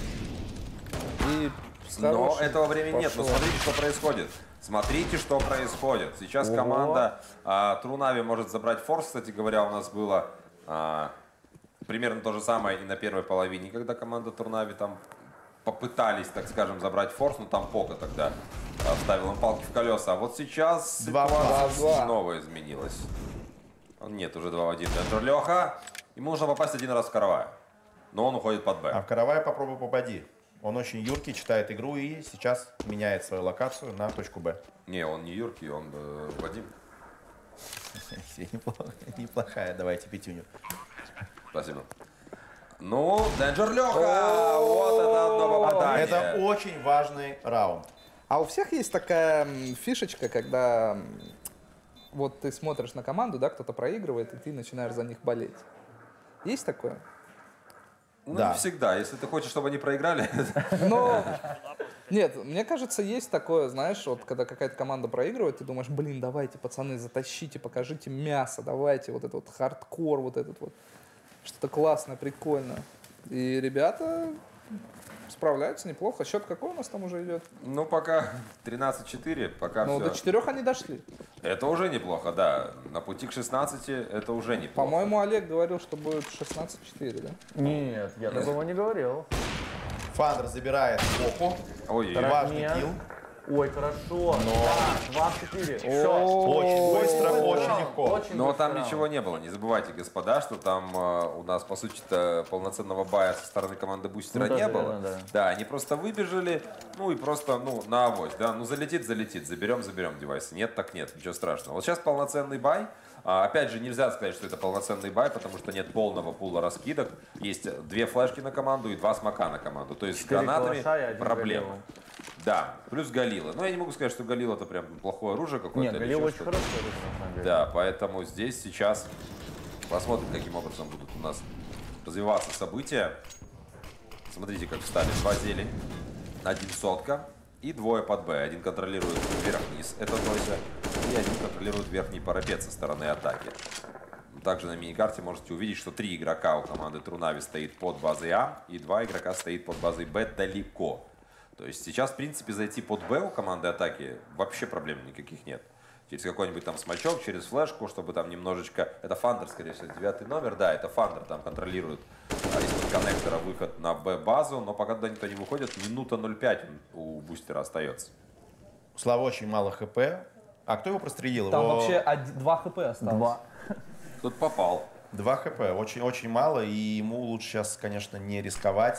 И с Но хорошим этого времени нет. Но пошел. смотрите, что происходит. Смотрите, что происходит. Сейчас Ого. команда а, Трунави может забрать форс. Кстати говоря, у нас было а, примерно то же самое и на первой половине, когда команда Трунави там попытались, так скажем, забрать форс, но там Пока тогда а, вставил им палки в колеса. А вот сейчас Два в ситуация два. снова изменилась. Нет, уже два в один. Денджер Леха. Ему нужно попасть один раз в каравай. Но он уходит под Б. А в каравай попробуй попади. Он очень юркий, читает игру и сейчас меняет свою локацию на точку Б. Не, он не Юркий, он э, Вадим. Неплохо- Неплохая, давайте пятюню. Спасибо. Ну, Денджер Леха! Вот это одно попадание. Это очень важный раунд. А у всех есть такая м, фишечка, когда м, вот ты смотришь на команду, да, кто-то проигрывает, и ты начинаешь за них болеть. Есть такое? Ну, Да. не всегда. Если ты хочешь, чтобы они проиграли, Но нет, мне кажется, есть такое, знаешь, вот когда какая-то команда проигрывает, ты думаешь, блин, давайте, пацаны, затащите, покажите мясо, давайте, вот этот вот хардкор, вот этот вот, что-то классное, прикольное. И ребята справляются неплохо. Счет какой у нас там уже идет? ну, пока тринадцать четыре, пока Ну, все. до четырех они дошли. Это уже неплохо, да. На пути к шестнадцати это уже неплохо. По-моему, Олег говорил, что будет шестнадцать четыре, да? Нет, я такого не говорил. Фандер забирает Поку. Ой, Важный Нет. килл. Ой, хорошо. Да, два в четыре. Все. Очень быстро, очень легко. но там ничего не было. Не забывайте, господа, что там э, у нас, по сути-то, полноценного бая со стороны команды Бустера Ну, тоже не было. верно, да. Да, они просто выбежали, ну и просто, ну, на авось, да, ну залетит, залетит, заберем, заберем девайсы. Нет, так нет, ничего страшного. Вот сейчас полноценный бай. А, опять же, нельзя сказать, что это полноценный бай, потому что нет полного пула раскидок. Есть две флешки на команду и два смока на команду. То есть с Четыре гранатами калаша и один проблема. Галила. Да, плюс Галила. Но я не могу сказать, что Галила это прям плохое оружие какое-то. Нет, или Галил еще очень что-то. хороший, на самом деле. Да, поэтому здесь сейчас посмотрим, каким образом будут у нас развиваться события. Смотрите, как встали. Два зелень, один сотка и двое под Б. Один контролирует вверх-вниз, это Тося, и один контролирует верхний парапет со стороны атаки. Также на миникарте можете увидеть, что три игрока у команды Трунави стоит под базой А, и два игрока стоит под базой Б далеко. То есть сейчас, в принципе, зайти под Б у команды атаки вообще проблем никаких нет. Через какой-нибудь там смачок, через флешку, чтобы там немножечко... Это Фандер, скорее всего, девятый номер. Да, это Фандер там контролирует а, из-под коннектора выход на Б-базу. Но пока туда никто не выходит, минута ноль пять у бустера остается. У Славы очень мало хп. А кто его прострелил? Там Его вообще один- два хп осталось. Два. Тут попал. два хп. Очень-очень мало. И ему лучше сейчас, конечно, не рисковать,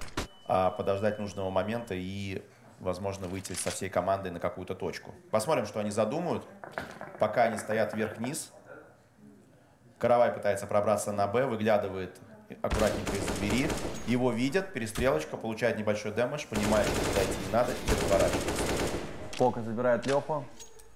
а подождать нужного момента и, возможно, выйти со всей командой на какую-то точку. Посмотрим, что они задумают. Пока они стоят вверх-вниз. Каравай пытается пробраться на Б, выглядывает аккуратненько и забери. Его видят, перестрелочка, получает небольшой дэмэдж, понимает, что туда идти не надо, и разворачивается. Пока забирает Леху.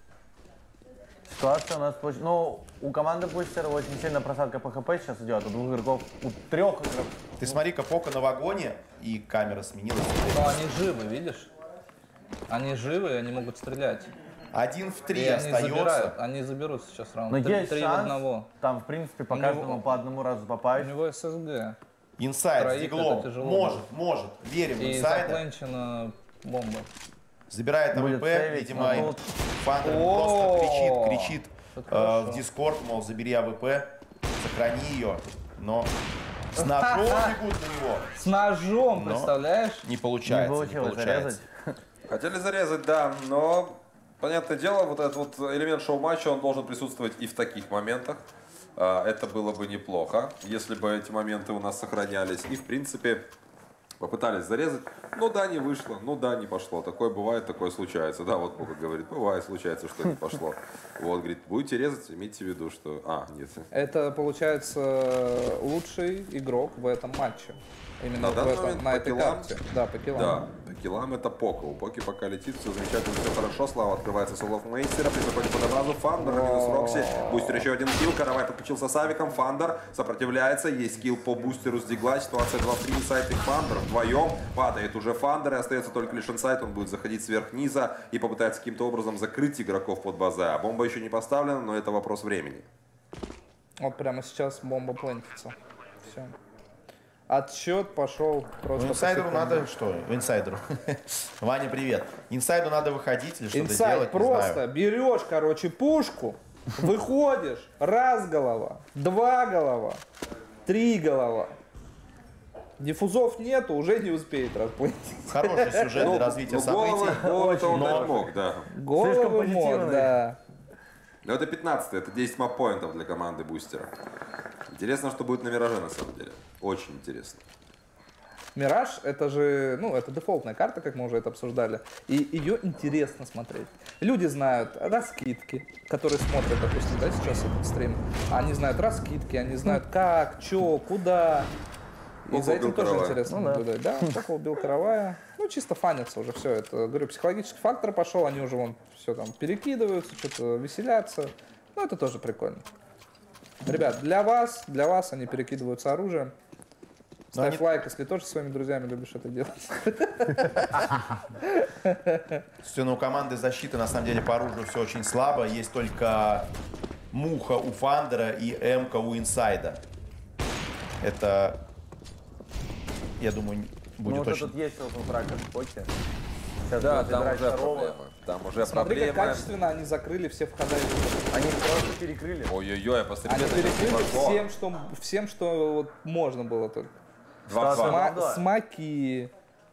Ситуация у нас получилась. Ну, у команды Бустера очень сильно просадка по ХП сейчас идет. У двух игроков, у трех игроков. Ты смотри-ка, Пока на вагоне, и камера сменилась. Но они живы, видишь? Они живы, они могут стрелять. Один в три И они остается. забирают, они заберут сейчас раунд. Но Три- есть три в шанс, одного. там, в принципе, по У каждому него- по одному разу У попасть. него ССГ. Инсайд с Троих диглом. это тяжело Может, будет. может. Верим в И инсайда. запленчена бомба. Забирает Будет АВП, сейвить, видимо, но тут- Фандер О, просто кричит, кричит это э, хорошо. в Дискорд, мол, забери АВП, сохрани ее. Но с ножом бегут на него. С ножом, Но представляешь? Не получается, Не не получилось получается. зарезать. Хотели зарезать, да, но, понятное дело, вот этот вот элемент шоу-матча, он должен присутствовать и в таких моментах. А, Это было бы неплохо, если бы эти моменты у нас сохранялись. И, в принципе, попытались зарезать. Ну да, не вышло, ну да, не пошло. Такое бывает, такое случается. Да, вот Бога говорит, бывает, случается, что не пошло. Вот, говорит, будете резать, имейте в виду, что... А, нет. Это, получается, лучший игрок в этом матче. Именно На вот в данный этом, момент на по этой киллам? карте. Да, по киллам. Да, по киллам это Пока. У Поки пока летит, все замечательно, все хорошо. Слава открывается с Олаф Мейстера. При заходе под образу Фандер, минус Рокси. Бустер еще один килл. Каравай подключился с авиком. Фандер сопротивляется. Есть килл по бустеру с Дигла. Ситуация два в три. Инсайд и Фандер вдвоем. Падает уже Фандер. И остается только лишь инсайд. Он будет заходить сверх-низа и попытается каким-то образом закрыть игроков под база. Бомба еще не поставлена, но это вопрос времени. Вот прямо сейчас бомба плентится. Все. Отсчет пошел просто. Ну, инсайдеру по секундам. надо что? Инсайдеру. Ваня, привет. Инсайду надо выходить или что-то Инсайд делать, не просто знаю. берешь, короче, пушку, выходишь, раз голова, два голова, три голова. Диффузов нету, уже не успеет расплатить. Хороший сюжет для развития Ну, голову, событий. голову-то он Но- дать мог, да. Головы Слишком мог, позитивный. да. Но это пятнадцатый, это десять маппоинтов для команды Бустера. Интересно, что будет на Мираже, на самом деле. Очень интересно. Мираж, это же, ну, это дефолтная карта, как мы уже это обсуждали. И ее интересно смотреть. Люди знают раскидки, которые смотрят, допустим, да, сейчас этот стрим. Они знают раскидки, они знают как, что, куда. И Пока за этим убил тоже Каравая. интересно Ну да. наблюдать. Да, пока убил Каравая. Ну, чисто фанятся уже все это. Говорю, психологический фактор пошел, они уже вон все там перекидываются, что-то веселятся. Ну, это тоже прикольно. Ребят, для вас, для вас они перекидываются оружием. Но Ставь они- лайк, если тоже со своими друзьями любишь это делать. Слушайте, ну у команды защиты на самом деле по оружию все очень слабо. Есть только Муха у Фандера и Эмка у Инсайда. Это, я думаю, Ну, будет вот очень... тут есть фраг в Поке. Сейчас Да, будет там забирать уже второго. проблемы. Там уже Смотри, как проблемы. качественно они закрыли все входа и выхода. Они просто перекрыли. Ой-ой-ой, по Они стрельбе перекрыли пошло. всем, что, всем, что вот можно было только. два-два. Сма- Сма- да. смоки.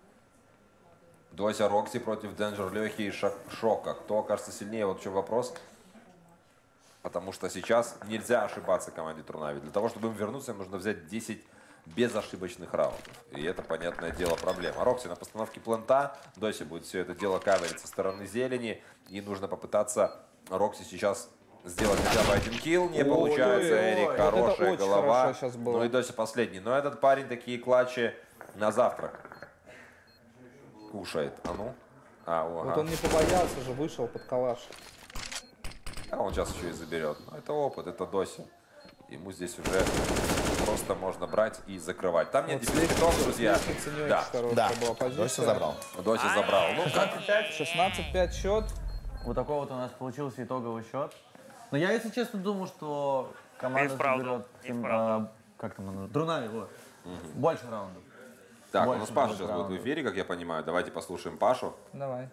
Дося Рокси против Денджер Лехи и Шок- Шока. Кто окажется сильнее? Вот в чем вопрос. Потому что сейчас нельзя ошибаться команде Турнави. Для того, чтобы им вернуться, им нужно взять десять безошибочных раундов. И это, понятное дело, проблема. Рокси на постановке плента. Доси будет все это дело каверить со стороны зелени. И нужно попытаться Рокси сейчас сделать хотя бы один килл. Не Ой, получается. ой, ой. Эрик, Вот это хорошая очень голова. хорошо щас было. Ну и Доси последний. Но этот парень такие клатчи на завтрак кушает. А ну? А, о, Вот ага. он не побоялся же, вышел под калаш. А он сейчас еще и заберет. Но это опыт, это Доси. Ему здесь уже просто можно брать и закрывать. Там нет Вот дефектов, друзья. лестница не очень Да, хорошая Да, была позиция. Дося забрал. Доси забрал. Ну, шестнадцать пять счет. Вот такой вот у нас получился итоговый счет. Но я, если честно, думал, что команда И вправду, заберет... и тем, вправду. а, как там оно? Друнави, вот. Больше раундов. так, у Больше нас Паша будет сейчас будет в раундов. эфире, как я понимаю. Давайте послушаем Пашу. Давай.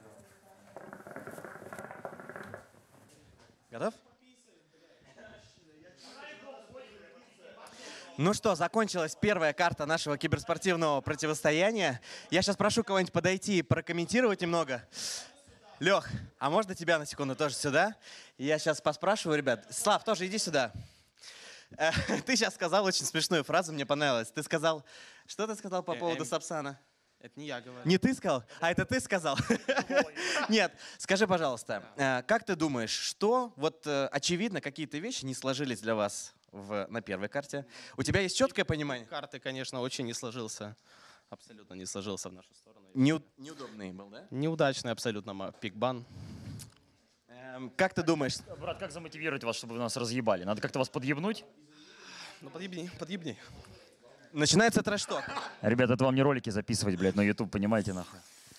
Готов? Ну что, закончилась первая карта нашего киберспортивного противостояния. Я сейчас прошу кого-нибудь подойти и прокомментировать немного. Лех, а можно тебя на секунду тоже сюда? Я сейчас поспрашиваю, ребят. Слав, тоже иди сюда. Э, Ты сейчас сказал очень смешную фразу, мне понравилось. Ты сказал, что ты сказал по Э, поводу эм, Сапсана? Это не я говорю. Не ты сказал? А это ты сказал? Нет, скажи, пожалуйста, э, как ты думаешь, что, вот э, очевидно, какие-то вещи не сложились для вас в, на первой карте. У тебя есть четкое понимание? Карты, конечно, очень не сложился. Абсолютно не сложился в нашу сторону. Неу- неудобный был, да? Неудачный абсолютно пикбан. Эм, как ты думаешь? Брат, как замотивировать вас, чтобы вы нас разъебали? Надо как-то вас подъебнуть? Ну подъебни, подъебни. Начинается трэш-ток. Ребят, это вам не ролики записывать, блядь, на YouTube, понимаете, нахуй?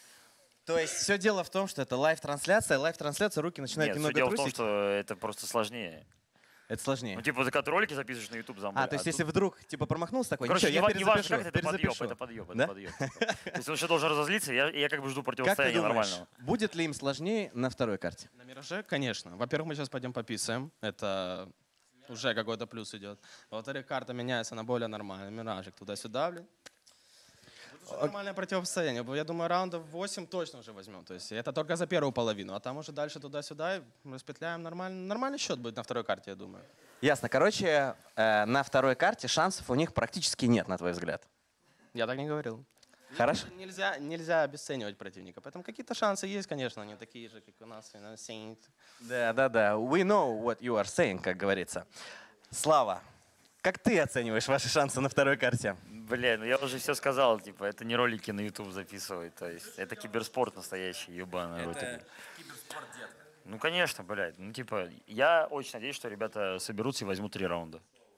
То есть все дело в том, что это лайв-трансляция. Лайв-трансляция, руки начинают Нет, все немного дело в том, трусить. что это просто сложнее. Это сложнее. Ну, типа, когда ты ролики записываешь на YouTube, замбой. А, то есть если вдруг типа промахнулся такой, Короче, ничего, не, я не важно, перезапишу, как это, это подъеб, перезапишу. это подъеб, это Да? подъеб. типа. То есть он еще должен разозлиться, я, я как бы жду Как ты противостояния думаешь, нормального. будет ли им сложнее на второй карте? На Мираже, конечно. Во-первых, мы сейчас пойдем пописаем. Это уже какой-то плюс идет. Во-вторых, карта меняется на более нормальный. Миражик туда-сюда, блин. Будет уже нормальное противостояние. Я думаю, раундов восемь точно уже возьмем. То есть это только за первую половину. А там уже дальше туда-сюда и распетляем. Нормальный, нормальный счет будет на второй карте, я думаю. Ясно. Короче, э, на второй карте шансов у них практически нет, на твой взгляд. Я так не говорил. Хорошо? Нельзя, нельзя обесценивать противника. Поэтому какие-то шансы есть, конечно, они такие же, как у нас. You know, Saint. Да, да, да. We know what you are saying, как говорится. Слава, как ты оцениваешь ваши шансы на второй карте? Бля, ну я уже все сказал, типа, это не ролики на YouTube записывать, то есть это киберспорт настоящий, ебаный рот. киберспорт, детка. Ну, конечно, блядь, ну, типа, я очень надеюсь, что ребята соберутся и возьмут три раунда.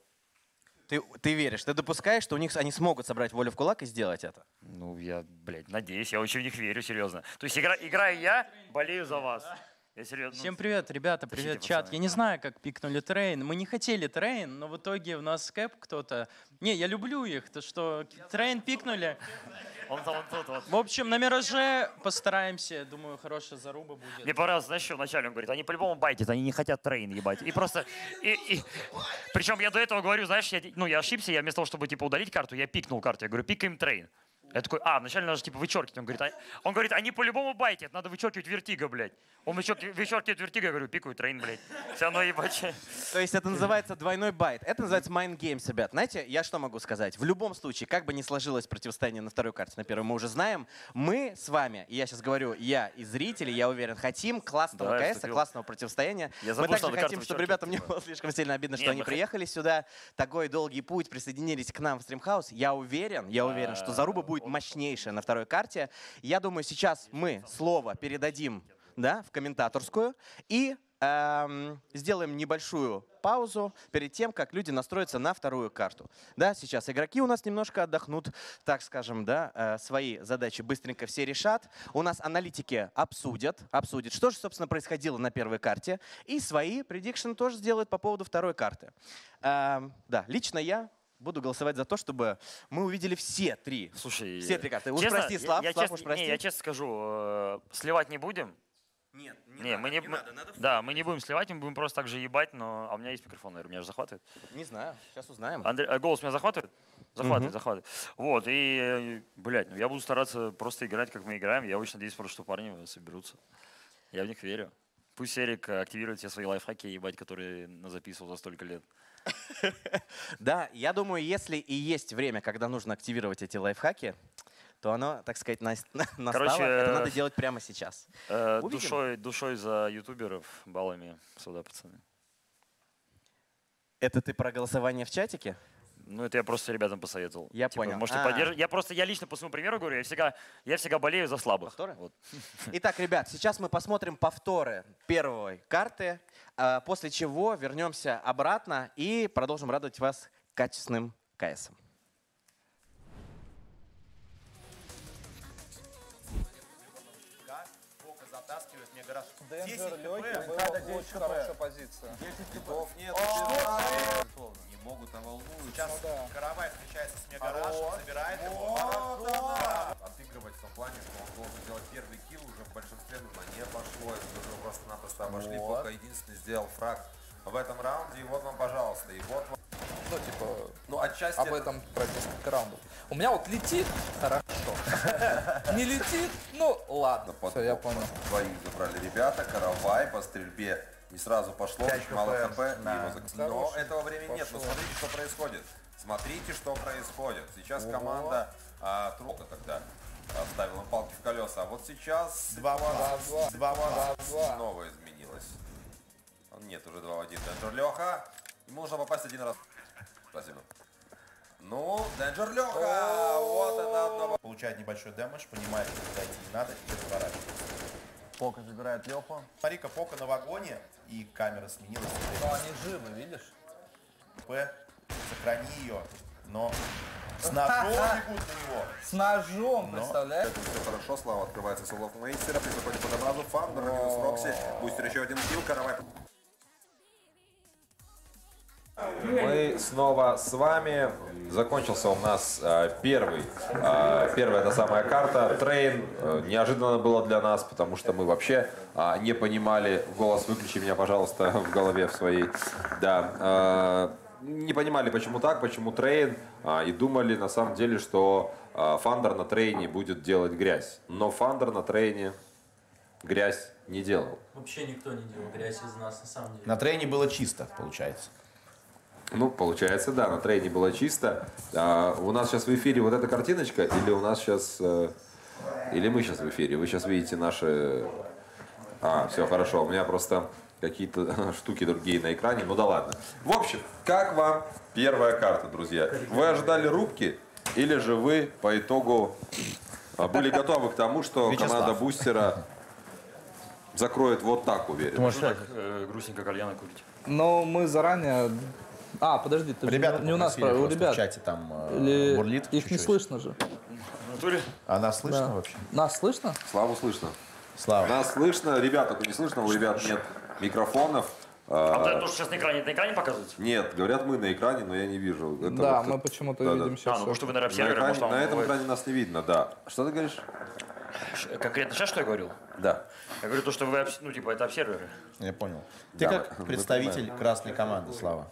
Ты, ты веришь, ты допускаешь, что у них они смогут собрать волю в кулак и сделать это? Ну, я, блядь, надеюсь, я очень в них верю, серьезно. То есть, игра, играя я, болею за вас. Я серьезно. Всем привет, ребята, Тащите, привет, чат. пацаны. Я не знаю, как пикнули трейн. Мы не хотели трейн, но в итоге у нас кэп кто-то... Не, я люблю их, то что трейн пикнули. Он там, он тут, вот. В общем, на Мираже постараемся. Думаю, хорошая заруба будет. Мне понравилось, знаешь, что вначале он говорит, они по-любому байтят, они не хотят трейн ебать. И просто... И, и... Причем я до этого говорю, знаешь, я, ну, я ошибся, я вместо того, чтобы, типа, удалить карту, я пикнул карту. Я говорю, пикаем трейн. Я такой, а, вначале надо же, типа, вычеркивать. Он говорит, а... он говорит, они по-любому байтят, надо вычеркивать вертига, блядь. Он вычеркивает, вычеркивает вертига, я говорю, пикаю трейн, блядь. Все равно ебать. То есть это называется двойной байт. Это называется mind games, ребят. Знаете, я что могу сказать? В любом случае, как бы ни сложилось противостояние на второй карте, на первой мы уже знаем, мы с вами, и я сейчас говорю, я и зрители, я уверен, хотим классного Да, я КС, вступил. классного противостояния. Я мы забыл, также что надо хотим, карту чтобы ребятам не вычеркивать, было слишком сильно обидно, что Не, они мы хот- приехали сюда, такой долгий путь, присоединились к нам в стримхаус. Я уверен, я уверен, что заруба будет мощнейшая на второй карте. Я думаю, сейчас мы слово передадим, да, в комментаторскую и эм, сделаем небольшую паузу перед тем, как люди настроятся на вторую карту. Да, сейчас игроки у нас немножко отдохнут, так скажем, да, э, свои задачи быстренько все решат. У нас аналитики обсудят, обсудят, что же, собственно, происходило на первой карте, и свои предикшены тоже сделают по поводу второй карты. Эм, да, лично я буду голосовать за то, чтобы мы увидели все три. Слушай, Все три карты. Уж честно, прости, Слав, я, я Слав, честно, уж прости. Не, я честно скажу, э, сливать не будем. Нет, Не, мы не, мы- да, мы не будем сливать, мы будем просто так же ебать, но... А у меня есть микрофон, наверное, меня же захватывает. Не знаю, сейчас узнаем. Андрей, а голос меня захватывает? Захватывает, Мгм. захватывает. Вот, и, блядь, ну я буду стараться просто играть, как мы играем. Я очень надеюсь, просто, что парни соберутся. Я в них верю. Пусть Эрик активирует все свои лайфхаки, ебать, которые записывал за столько лет. Да, я думаю, если и есть время, когда нужно активировать эти лайфхаки, то оно, так сказать, нас- настало. Короче, Это э, надо делать прямо сейчас. Э, Увидим. душой, душой за ютуберов, баллами сюда, пацаны. Это ты про голосование в чатике? Ну, это я просто ребятам посоветовал. Я Типа, понял. Можете А. поддерживать. Я просто, я лично по своему примеру говорю, я всегда, я всегда болею за слабых. Повторы? Вот. Итак, ребят, сейчас мы посмотрим повторы первой карты, а, после чего вернемся обратно и продолжим радовать вас качественным КСом. Бока затаскивает мне гараж. Денджер легкий, была очень хорошая позиция. Китов нет, не могут, а волнуют. Сейчас Ну да. Каравай встречается с Мегарашем, забирает его. Отыгрывать в том плане, что он должен сделать первый килл, уже в большинстве нужно не пошло. Это уже просто-напросто обошли. Вот. Пока единственный сделал фраг в этом раунде. И вот вам, пожалуйста. И вот вам. Ну, типа, Ну, отчасти об это- этом про несколько раундов. У меня вот летит, хорошо. Не летит, ну ладно. Под Все, я бок понял. Двоих забрали ребята. Каравай по стрельбе не сразу пошло. пять Очень мало хп. хп. и Да. его зак- Но Хороший. этого времени нет. Но Пошел. смотрите, что происходит. Смотрите, что происходит. Сейчас команда а, Трука тогда оставила палки в колеса. А вот сейчас Два в Два-два. Два в Два-два. снова изменилось. Нет, уже два в один. Денджер Леха. Можно попасть один раз. Спасибо. Ну, Денджер Леха! Вот это одно. Получает небольшой дэмэдж, понимает, что туда идти не надо, и разворачивается. Пока забирает Леху. Смотри-ка, Пока на вагоне, и камера сменилась. Но они живы, видишь? П, сохрани ее, но с ножом бегут на него. С ножом, Но. представляешь? Это все хорошо, Слава открывается с улов Мейстера, при заходе под образу Фандер, минус Рокси, Бустер еще один килл, Каравай. Мы снова с вами. Закончился у нас э, первый, э, первая эта самая карта, Трейн. Э, неожиданно было для нас, потому что мы вообще э, не понимали, голос выключи меня, пожалуйста, в голове в своей, да, э, не понимали, почему так, почему Трейн, э, и думали на самом деле, что э, Фандер на Трейне будет делать грязь. Но Фандер на Трейне грязь не делал. Вообще никто не делал грязь из нас, на самом деле. На трейне было чисто, получается. Ну, получается, да, на трейне было чисто. А, у нас сейчас в эфире вот эта картиночка, или у нас сейчас... Э, или мы сейчас в эфире? Вы сейчас видите наши... А, все, хорошо. У меня просто какие-то штуки другие на экране. Ну да ладно. В общем, как вам первая карта, друзья? Вы ожидали рубки? Или же вы по итогу а, были готовы к тому, что Вячеслав. команда Бустера закроет вот так, уверен? Так, э, грустненько кальяна курить. Но мы заранее... А, подожди, ты же Ребята не у нас, попросили у просто ребят. в чате там э, Или бурлит их не чуть-чуть. слышно же. В натуре? А нас слышно Да. вообще? Нас слышно? Славу слышно. Слава. Нас слышно, ребят, только не слышно, у ребят нет микрофонов. А вот А, это то, что сейчас на экране, на экране показывается? Нет, говорят мы на экране, но я не вижу. Это Да, вот мы это- почему-то да, да. видим А, сейчас. ну может вы на На, рэп-сервере, экране- может там на этом бывает. экране нас не видно, да. Что ты говоришь? Ш- Конкретно сейчас что я говорил? Да. Я говорю то, что вы, обс- ну типа это обсерверы. Я понял. Ты Да, как мы- мы представитель понимаем. красной команды, Слава.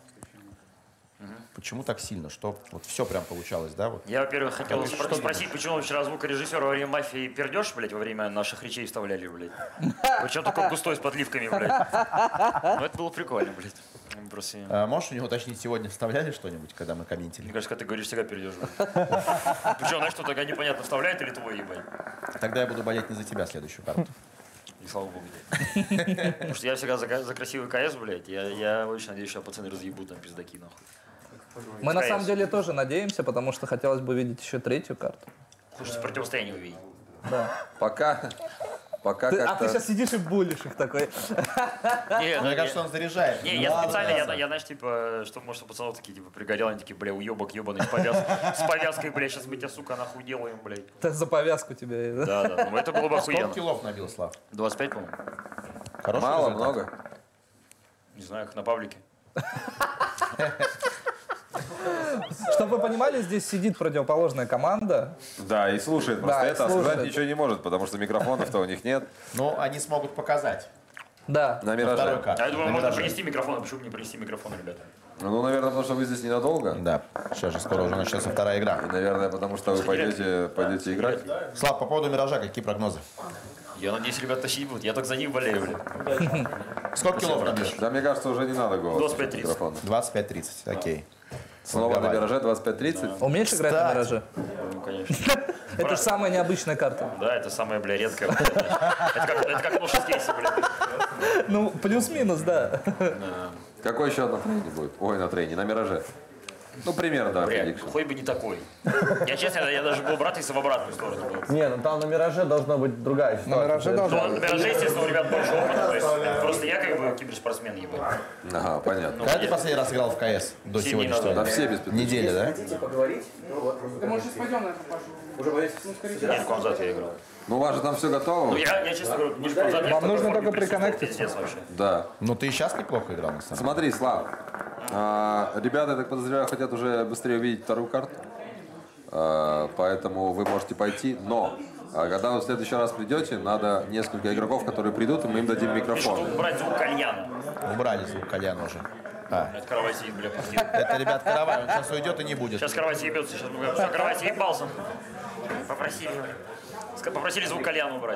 Почему так сильно? Что вот все прям получалось, да? Вот. Я, во-первых, хотел Ну, спро- что спросить, почему вчера звукорежиссера во время мафии пердеж, блядь, во время наших речей вставляли, блядь. Причем такой густой с подливками, блядь. Ну это было прикольно, блядь. Просто, мне А, можешь у него уточнить, сегодня вставляли что-нибудь, когда мы комментили? кажется, когда ты говоришь, всегда пердеж, блядь. Причем, знаешь, что такая непонятно, вставляет или твой, ебать. Тогда я буду болеть не за тебя следующую карту. И слава богу. Потому что я всегда за, ка- за красивый КС, блядь. Я, я очень надеюсь, что пацаны разъебут там пиздаки, нахуй. Мы на КС. самом деле тоже надеемся, потому что хотелось бы видеть еще третью карту. Слушайте, противостояние увидеть. Да. Пока, пока Ты- а как-то... ты сейчас сидишь и булишь их такой. Не, Мне кажется, он заряжает. Не, я Ладно. специально, я, я, знаешь, типа, что, может, у пацанов такие, типа, пригорел, они такие, бля, уебок ебаный, с, повяз- с повязкой, бля, сейчас мы тебя, сука, нахуй делаем, блядь. Ты за повязку тебе. да? Да, да, ну это было бы Сколько охуенно. килов набил, Слав? двадцать пять, по-моему. Хороший Мало, результат. много? Не знаю, как на паблике. Чтобы вы понимали, здесь сидит противоположная команда. Да, и слушает просто Да, и это, а сказать слушает. ничего не может, потому что микрофонов-то у них нет. Но они смогут показать. Да. На На второй Мираже. карте. А я думаю, На можно Мираже. принести микрофон, а почему бы не принести микрофон, ребята? Ну, наверное, потому что вы здесь ненадолго. Да, сейчас же скоро уже начнется вторая игра. И, наверное, потому что вы пойдете, пойдете играть. Слав, по поводу Миража, какие прогнозы? Я надеюсь, ребята тащить будут, я так за них болею, блядь. Сколько килов набьешь? Да, мне кажется, уже не надо голос. двадцать пять тридцать. микрофона. двадцать пять тридцать, окей. Снова на Давай. Мираже двадцать пять тридцать. Умеешь играть на Кстати. Мираже? Ну, конечно. Это же самая необычная карта. Да, это самая, бля, редкая. блядь. Это как, это как нож из кейса, блядь. Ну, плюс-минус, да. Какой еще на трейне будет? Ой, на трейне, на Мираже. Ну, примерно, да, Бля, prediction. хоть бы не такой. Я честно, я даже был брат, если в обратную сторону был. Не, ну там на Мираже должна быть другая ситуация. На Мираже должна Ну, на Мираже, естественно, у ребят больше опыта. То есть, просто я как бы киберспортсмен, ебать. Ага, понятно. Когда ты последний раз играл в КС до Семь сегодняшнего дней Да дня? все без пятнадцати. Неделя, да? Нет, Комзат я играл. Ну, у вас же там все Ну, готово? я, я честно говорю, не Комзат, я Вам нужно в только присутствовал, приконнектиться. пиздец вообще. Да. Ну ты и сейчас неплохо играл, на самом деле. Смотри, Слав, а, ребята, я так подозреваю, хотят уже быстрее увидеть вторую карту, А, поэтому вы можете пойти, но а, когда вы в следующий раз придете, надо несколько игроков, которые придут, и мы им дадим Пишут, микрофон. убрать звук кальяна. Убрали звук кальяна уже. А, Это Каравай сидит, бля, пустит. это, ребят, каравай, он сейчас уйдет и не будет. Сейчас Каравай съебется, сейчас мы все, Каравай съебался. Попросили. Ска- Попросили звук кальяна убрать.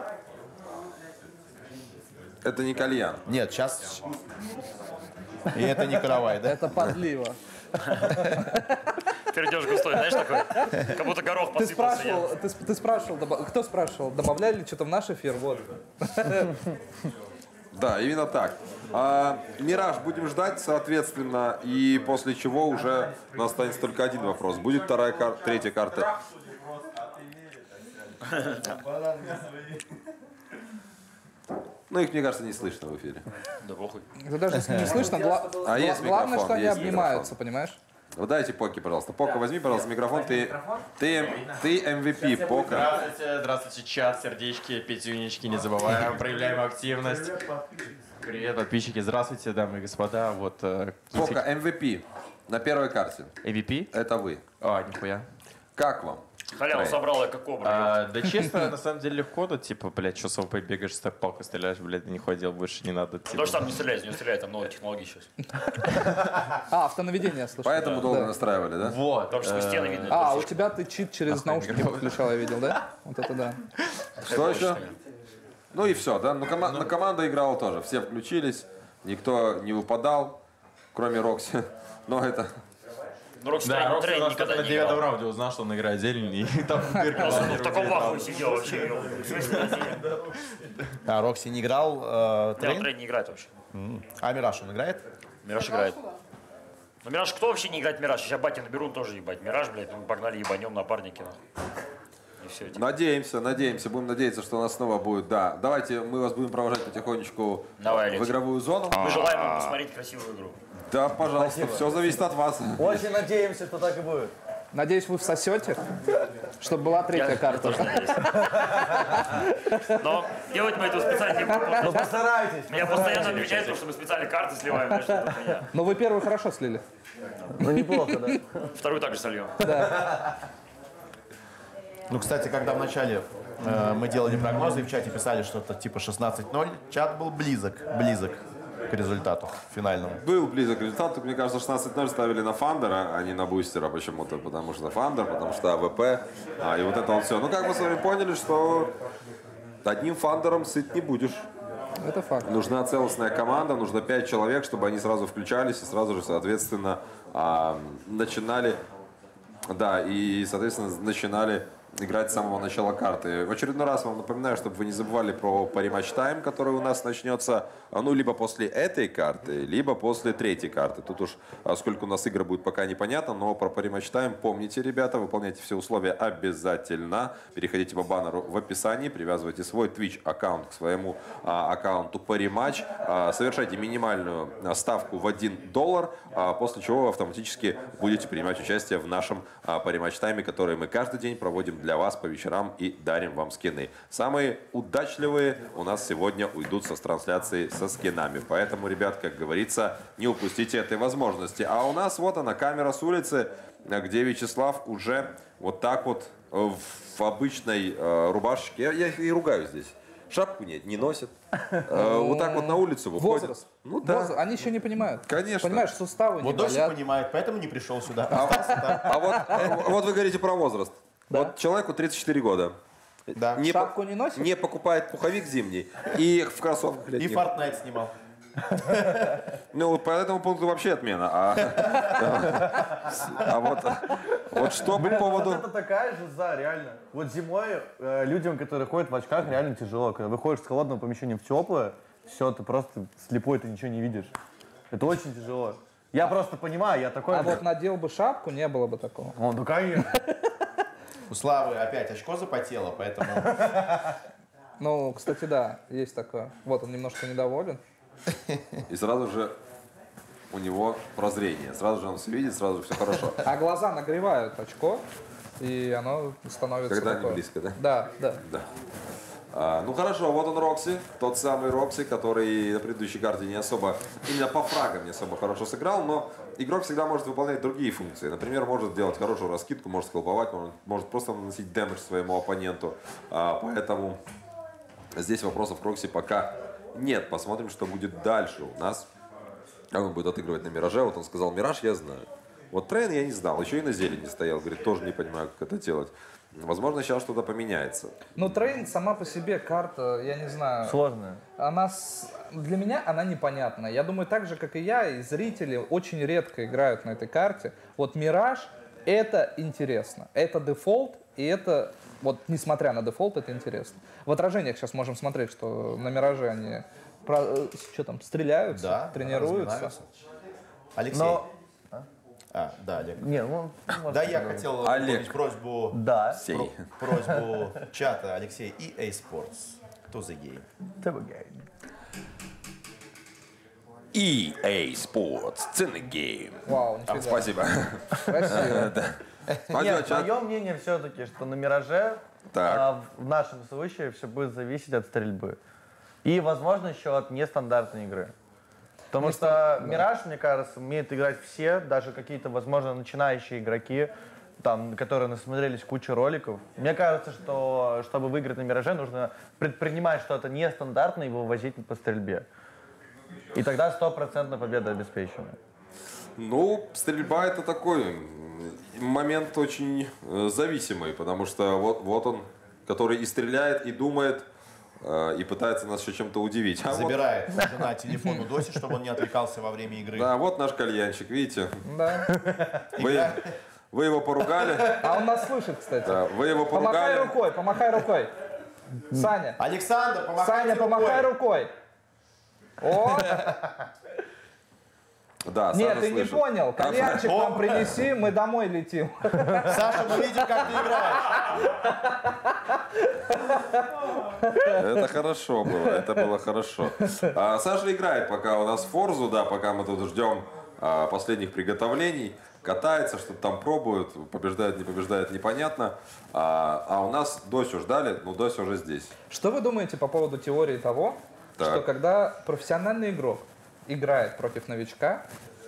Это не кальян. Нет, сейчас... И это не каравай, да? Это подлива. Перейдешь густой, знаешь, такой, как будто горох Ты посыпался. спрашивал, ты, сп- ты спрашивал, добав- кто спрашивал, добавляли ли что-то в наш эфир? Вот. Да, именно так. А, Мираж будем ждать, соответственно, и после чего уже у нас останется только один вопрос. Будет вторая карта, третья карта. Ну, их, мне кажется, не слышно в эфире. Да похуй. Это даже если не слышно, гла- А есть главное, микрофон, что они есть обнимаются, понимаешь? Вот дайте Поки, пожалуйста. Пока, возьми, пожалуйста, микрофон. Ты, ты, ты эм ви пи, Пока. Здравствуйте, здравствуйте, чат, сердечки, пятюнечки, не забываем, проявляем активность. Привет, подписчики, здравствуйте, дамы и господа. Вот, э, Пока, эм ви пи на первой карте. эм ви пи? Это вы. А, нихуя. Как вам? Халяву Трейн. собрал я как кобра. А, да честно, на самом деле легко, да, типа, блядь, что с АВП бегаешь, с палкой стреляешь, блядь, нихуя делать больше не надо. Типа. То, что там не стреляет, не стреляет, там новые технологии сейчас. А, автонаведение, слушай. Поэтому Да. долго Да. настраивали, да? Вот. Потому что сквозь стены видно. А, это у фишка. тебя ты чит через наушники подключал, я видел, да? Вот это да. Что еще? Ну и все, да? Ну, кома- на команда играла тоже. Все включились, никто не выпадал, кроме Рокси. Но это... Ну, Рокси Да, Рокси Трейн у нас никогда на не девятом играл. раунде узнал, что он играет зелень, и там дырка. Ну, в таком вахуе сидел вообще. А, Рокси не играл э, Трейн Трейн? Трейн не играет вообще. А Мираж он играет? Мираж играет. Ну, Мираж, кто вообще не играет в Мираж? Сейчас батя наберу, он тоже ебать. Мираж, блядь, мы погнали ебанем напарники. И все. Надеемся, надеемся, будем надеяться, что у нас снова будет, да. Давайте мы вас будем провожать потихонечку Давай, в Алексей. игровую зону. Мы желаем вам посмотреть красивую игру. Да, пожалуйста, все зависит от вас. Очень надеемся, что так и будет. Надеюсь, вы всосете, чтобы была третья Я карта. тоже надеюсь. Но делать мы это специально не будем. Ну постарайтесь. Меня постоянно отвечают, потому что мы специально карты сливаем. Значит, это меня. Но вы первую хорошо слили. Ну неплохо, да. Вторую также сольем. Ну, кстати, когда вначале э, мы делали прогнозы и в чате писали что-то типа шестнадцать ноль, чат был близок, близок к результату финальному. Был близок к результату, мне кажется, шестнадцать ноль ставили на Фандера, а не на Бустера почему-то, потому что Фандер, потому что АВП, а, и вот это вот все. Ну, как мы с вами поняли, что одним Фандером сыт не будешь. Это факт. Нужна целостная команда, нужно пять человек, чтобы они сразу включались и сразу же, соответственно, а, начинали, да, и, соответственно, начинали играть с самого начала карты. В очередной раз вам напоминаю, чтобы вы не забывали про пари-матч тайм, который у нас начнется, ну, либо после этой карты, либо после третьей карты. Тут уж а, сколько у нас игр будет, пока непонятно, но про пари-матч тайм помните, ребята, выполняйте все условия обязательно. Переходите по баннеру в описании, привязывайте свой Twitch аккаунт к своему а, аккаунту пари-матч, а, совершайте минимальную а, ставку в один доллар, а, после чего вы автоматически будете принимать участие в нашем а, пари-матч тайме, который мы каждый день проводим для вас по вечерам и дарим вам скины. Самые удачливые у нас сегодня уйдут со трансляции со скинами. Поэтому, ребят, как говорится, не упустите этой возможности. А у нас вот она, камера с улицы, где Вячеслав уже вот так вот в обычной э, рубашечке. Я, я и ругаю здесь. Шапку нет, не носит. Э, вот так вот на улицу выходит. Возраст. Ну да. Возраст. Они еще не понимают. Конечно. Понимаешь, суставы Вот не Дочь болят. понимает, поэтому не пришел сюда. А вот, вот вы говорите про возраст. Вот человеку тридцать четыре года. Да. Не, Шапку по- не носит? не покупает пуховик зимний и в кроссовках И летних. Fortnite снимал. Ну, по этому пункту вообще отмена. А, а вот, вот что по поводу... Вот это такая же за, реально. Вот зимой э, людям, которые ходят в очках, реально тяжело. Когда выходишь с холодного помещения в теплое, все, ты просто слепой, ты ничего не видишь. Это очень тяжело. Я просто понимаю, я такой... А вот надел бы шапку, не было бы такого. О, ну конечно. У Славы опять очко запотело, поэтому... Ну, кстати, да, есть такое. Вот он немножко недоволен. И сразу же у него прозрение. Сразу же он все видит, сразу же все хорошо. А глаза нагревают очко, и оно становится Когда они такое. близко, да? Да, да. Да. А, ну хорошо, вот он Рокси, тот самый Рокси, который на предыдущей карте не особо, именно по фрагам не особо хорошо сыграл, но игрок всегда может выполнять другие функции. Например, может делать хорошую раскидку, может сколповать, может, может просто наносить дэмэдж своему оппоненту. А, поэтому здесь вопросов к Рокси пока нет. Посмотрим, что будет дальше у нас. Как он будет отыгрывать на Мираже. Вот он сказал, Мираж я знаю. Вот Трейн я не знал, еще и на зелени стоял. Говорит, тоже не понимаю, как это делать. Возможно, сейчас что-то поменяется. Ну, Трейн сама по себе карта, я не знаю. Сложная. Она с... Для меня она непонятная. Я думаю, так же, как и я, и зрители очень редко играют на этой карте. Вот Мираж — это интересно. Это дефолт, и это, вот несмотря на дефолт, это интересно. В отражениях сейчас можем смотреть, что на Мираже они про, э, что там, стреляются, Да, тренируются. разминаются. Алексей. Но... А, да, Олег. Не, ну, Да, я хотел Олег. выполнить просьбу, Да. Сей. про- просьбу чата, Алексей, и и эй Sports. To the game. и эй Sports, ценный гейм. Вау, нифига. Спасибо. Красиво. Пойдем, Нет, чат. мое мнение все-таки, что на «Мираже» Так. а, в нашем случае все будет зависеть от стрельбы. И, возможно, еще от нестандартной игры. Потому что «Мираж», мне кажется, умеют играть все, даже какие-то, возможно, начинающие игроки, там, которые насмотрелись кучу роликов. Мне кажется, что чтобы выиграть на «Мираже», нужно предпринимать что-то нестандартное и вывозить по стрельбе. И тогда стопроцентная победа обеспечена. Ну, стрельба это такой момент очень э, зависимый, потому что вот, вот он, который и стреляет, и думает, э, и пытается нас еще чем-то удивить. А Забирает жена телефон у Доси, чтобы он не отвлекался во время игры. Вот, да, вот наш кальянчик, видите? Да. Вы, вы его поругали. А он нас слышит, кстати. Да, вы его Помахай поругали. рукой, помахай рукой. Саня, Александр, помахайте Саня, помахай рукой. рукой. О, Да, нет, Саша ты не слышит. понял. Кальянчик О. нам принеси, мы домой летим. Саша, мы видим, как ты играешь. Это хорошо было, это было хорошо. А, Саша играет пока у нас в Форзу, да, пока мы тут ждем а, последних приготовлений. Катается, что-то там пробуют, побеждает, не побеждает, непонятно. А, а у нас Досю ждали, ну Дося уже здесь. Что вы думаете по поводу теории того, Так. что когда профессиональный игрок играет против новичка,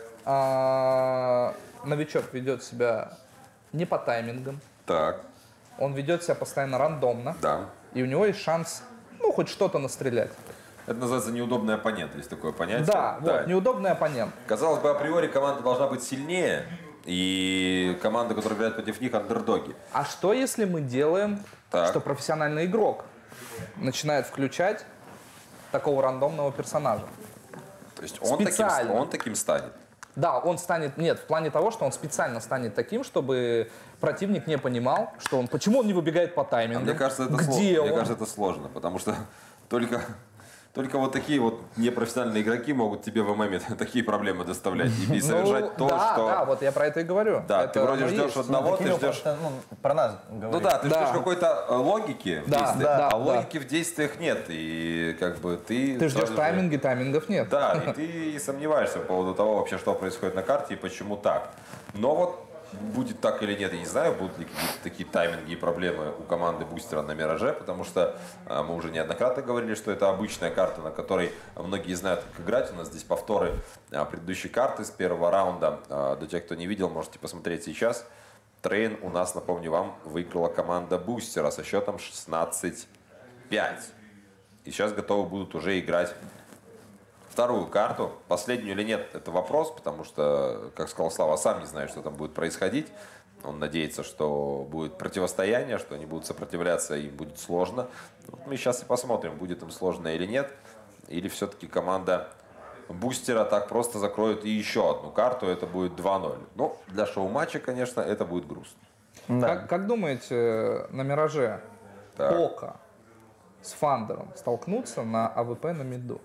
а, новичок ведет себя не по таймингам, Так, он ведет себя постоянно рандомно, да. и у него есть шанс, ну, хоть что-то настрелять. Это называется неудобный оппонент, есть такое понятие. Да, вот, неудобный оппонент. Казалось бы, априори команда должна быть сильнее, и команда, которая играет против них, андердоги. А что если мы делаем, Так. что профессиональный игрок начинает включать такого рандомного персонажа? То есть он таким, Специально. он таким станет. Да, он станет, нет, в плане того, что он специально станет таким, чтобы противник не понимал, что он, почему он не выбегает по А таймингу, мне кажется, это где сложно. он. Мне кажется, это сложно, потому что только, только вот такие вот непрофессиональные игроки могут тебе в ММА такие проблемы доставлять и, и совершать Ну, то, да, что... да, вот я про это и говорю. Да, Это ты вроде оно ждешь есть. одного, ты Кирилл ждешь... просто, ну, про нас говорит. Ну да, ты Да. ждешь какой-то э, логики в Да, действиях, да, а да. логики в действиях нет. И как бы ты... Ты ждешь сразу же- тайминги, таймингов нет. Да, и ты сомневаешься по поводу того вообще, что происходит на карте и почему так. Но вот будет так или нет, я не знаю, будут ли какие-то такие тайминги и проблемы у команды бустера на Мираже, потому что а, мы уже неоднократно говорили, что это обычная карта, на которой многие знают, как играть. У нас здесь повторы а, предыдущей карты с первого раунда. А, для тех, кто не видел, можете посмотреть сейчас. Трейн у нас, напомню вам, выиграла команда бустера со счетом шестнадцать пять. И сейчас готовы будут уже играть вторую карту. Последнюю или нет, это вопрос, потому что, как сказал Слава, сам не знает, что там будет происходить. Он надеется, что будет противостояние, что они будут сопротивляться, и им будет сложно. Вот мы сейчас и посмотрим, будет им сложно или нет. Или все-таки команда бустера так просто закроет и еще одну карту, это будет два ноль. Ну, для шоу-матча, конечно, это будет грустно. Как, как думаете, на Мираже Так. Пока с Фандером столкнутся на АВП на миду?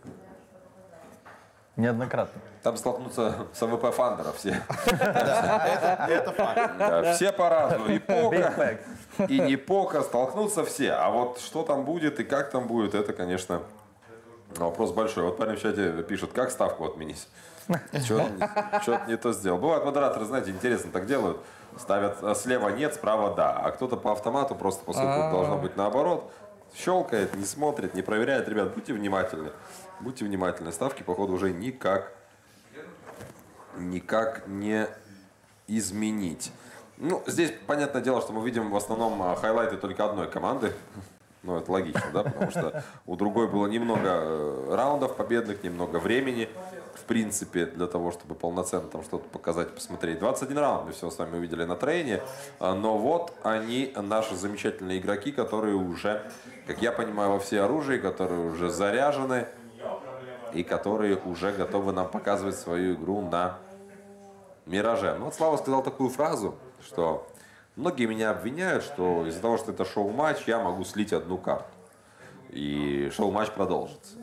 Неоднократно. Там столкнутся с АВП Фандера все. Это, это факт. Да, все по-разному. И Big Пока, fact. и не Пока столкнутся все. А вот что там будет и как там будет, это, конечно, вопрос большой. Вот парень в чате пишет, как ставку отменить. Что-то не то сделал. Бывают модераторы, знаете, интересно так делают. Ставят слева нет, справа да. А кто-то по автомату просто, поскольку должно быть наоборот, щелкает, не смотрит, не проверяет. Ребят, будьте внимательны. Будьте внимательны. Ставки, походу, уже никак, никак не изменить. Ну, здесь, понятное дело, что мы видим в основном а, хайлайты только одной команды. Ну, это логично, да, потому что у другой было немного э, раундов победных, немного времени, в принципе, для того, чтобы полноценно там что-то показать, посмотреть. двадцать один раунд мы все с вами увидели на трейне, а, но вот они, наши замечательные игроки, которые уже, как я понимаю, во все оружие, которые уже заряжены и которые уже готовы нам показывать свою игру на Мираже. Ну вот Слава сказал такую фразу, что многие меня обвиняют, что из-за того, что это шоу-матч, я могу слить одну карту. И шоу-матч продолжится.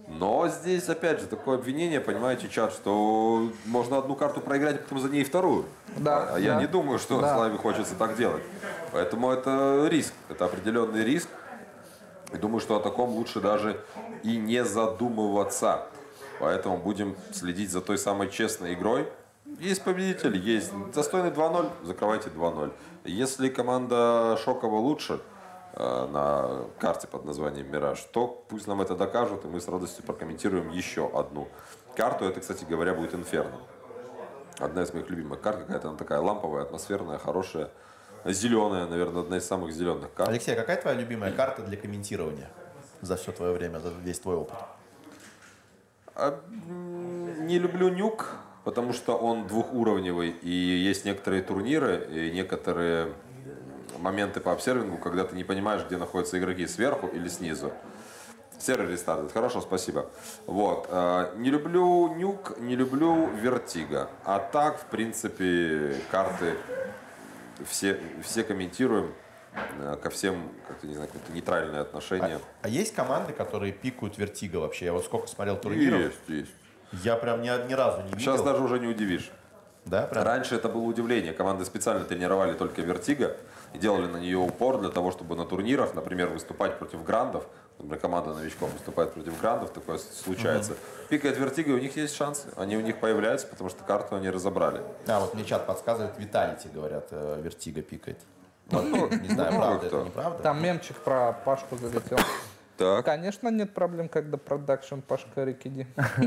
Но здесь, опять же, такое обвинение, понимаете, чат, что можно одну карту проиграть, а потом за ней вторую. Да, а я да. не думаю, что Да. Славе хочется так делать. Поэтому это риск, это определенный риск. И думаю, что о таком лучше даже и не задумываться. Поэтому будем следить за той самой честной игрой. Есть победитель, есть достойный два ноль, закрывайте два ноль. Если команда Шокова лучше э, на карте под названием «Мираж», то пусть нам это докажут, и мы с радостью прокомментируем еще одну карту. Это, кстати говоря, будет «Инферно». Одна из моих любимых карт, какая-то она такая ламповая, атмосферная, хорошая, зеленая, наверное, одна из самых зеленых карт. Алексей, а какая твоя любимая карта для комментирования за все твое время, за весь твой опыт? А, м, не люблю нюк, потому что он двухуровневый, и есть некоторые турниры, и некоторые моменты по обсервингу, когда ты не понимаешь, где находятся игроки, сверху или снизу. Серый рестарт. Хорошо, спасибо. Вот. а, Не люблю нюк, не люблю вертига. А так, в принципе, карты все, все комментируем. а, Ко всем, как-то, не знаю, какое-то нейтральное отношение. А, а есть команды, которые пикают Вертиго вообще? Я вот сколько смотрел турниров. Есть, есть. Я прям ни, ни разу не видел. Сейчас даже уже не удивишь. Да, прям? Раньше это было удивление. Команды специально тренировали только Вертиго и делали на нее упор для того, чтобы на турнирах, например, выступать против грандов. Например, команда новичков выступает против грандов, такое случается. Mm-hmm. Пикает Вертиго, у них есть шансы. Они у них появляются, потому что карту они разобрали. А, вот мне чат подсказывает, Виталити, говорят, э, Вертиго пикает. Вот, ну, не знаю, правда это, неправда. Там мемчик про Пашку залетел. Так. Конечно, нет проблем, когда продакшн Пашка Рикиди.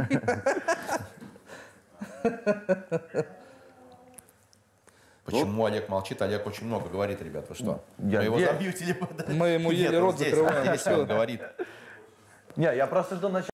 Почему Олег молчит? Олег очень много говорит, ребят. Вы что? Я Мы его где? забьютили? Мы ему еле Нет, он рот здесь, закрываем. здесь он говорит. Не, я просто жду начала.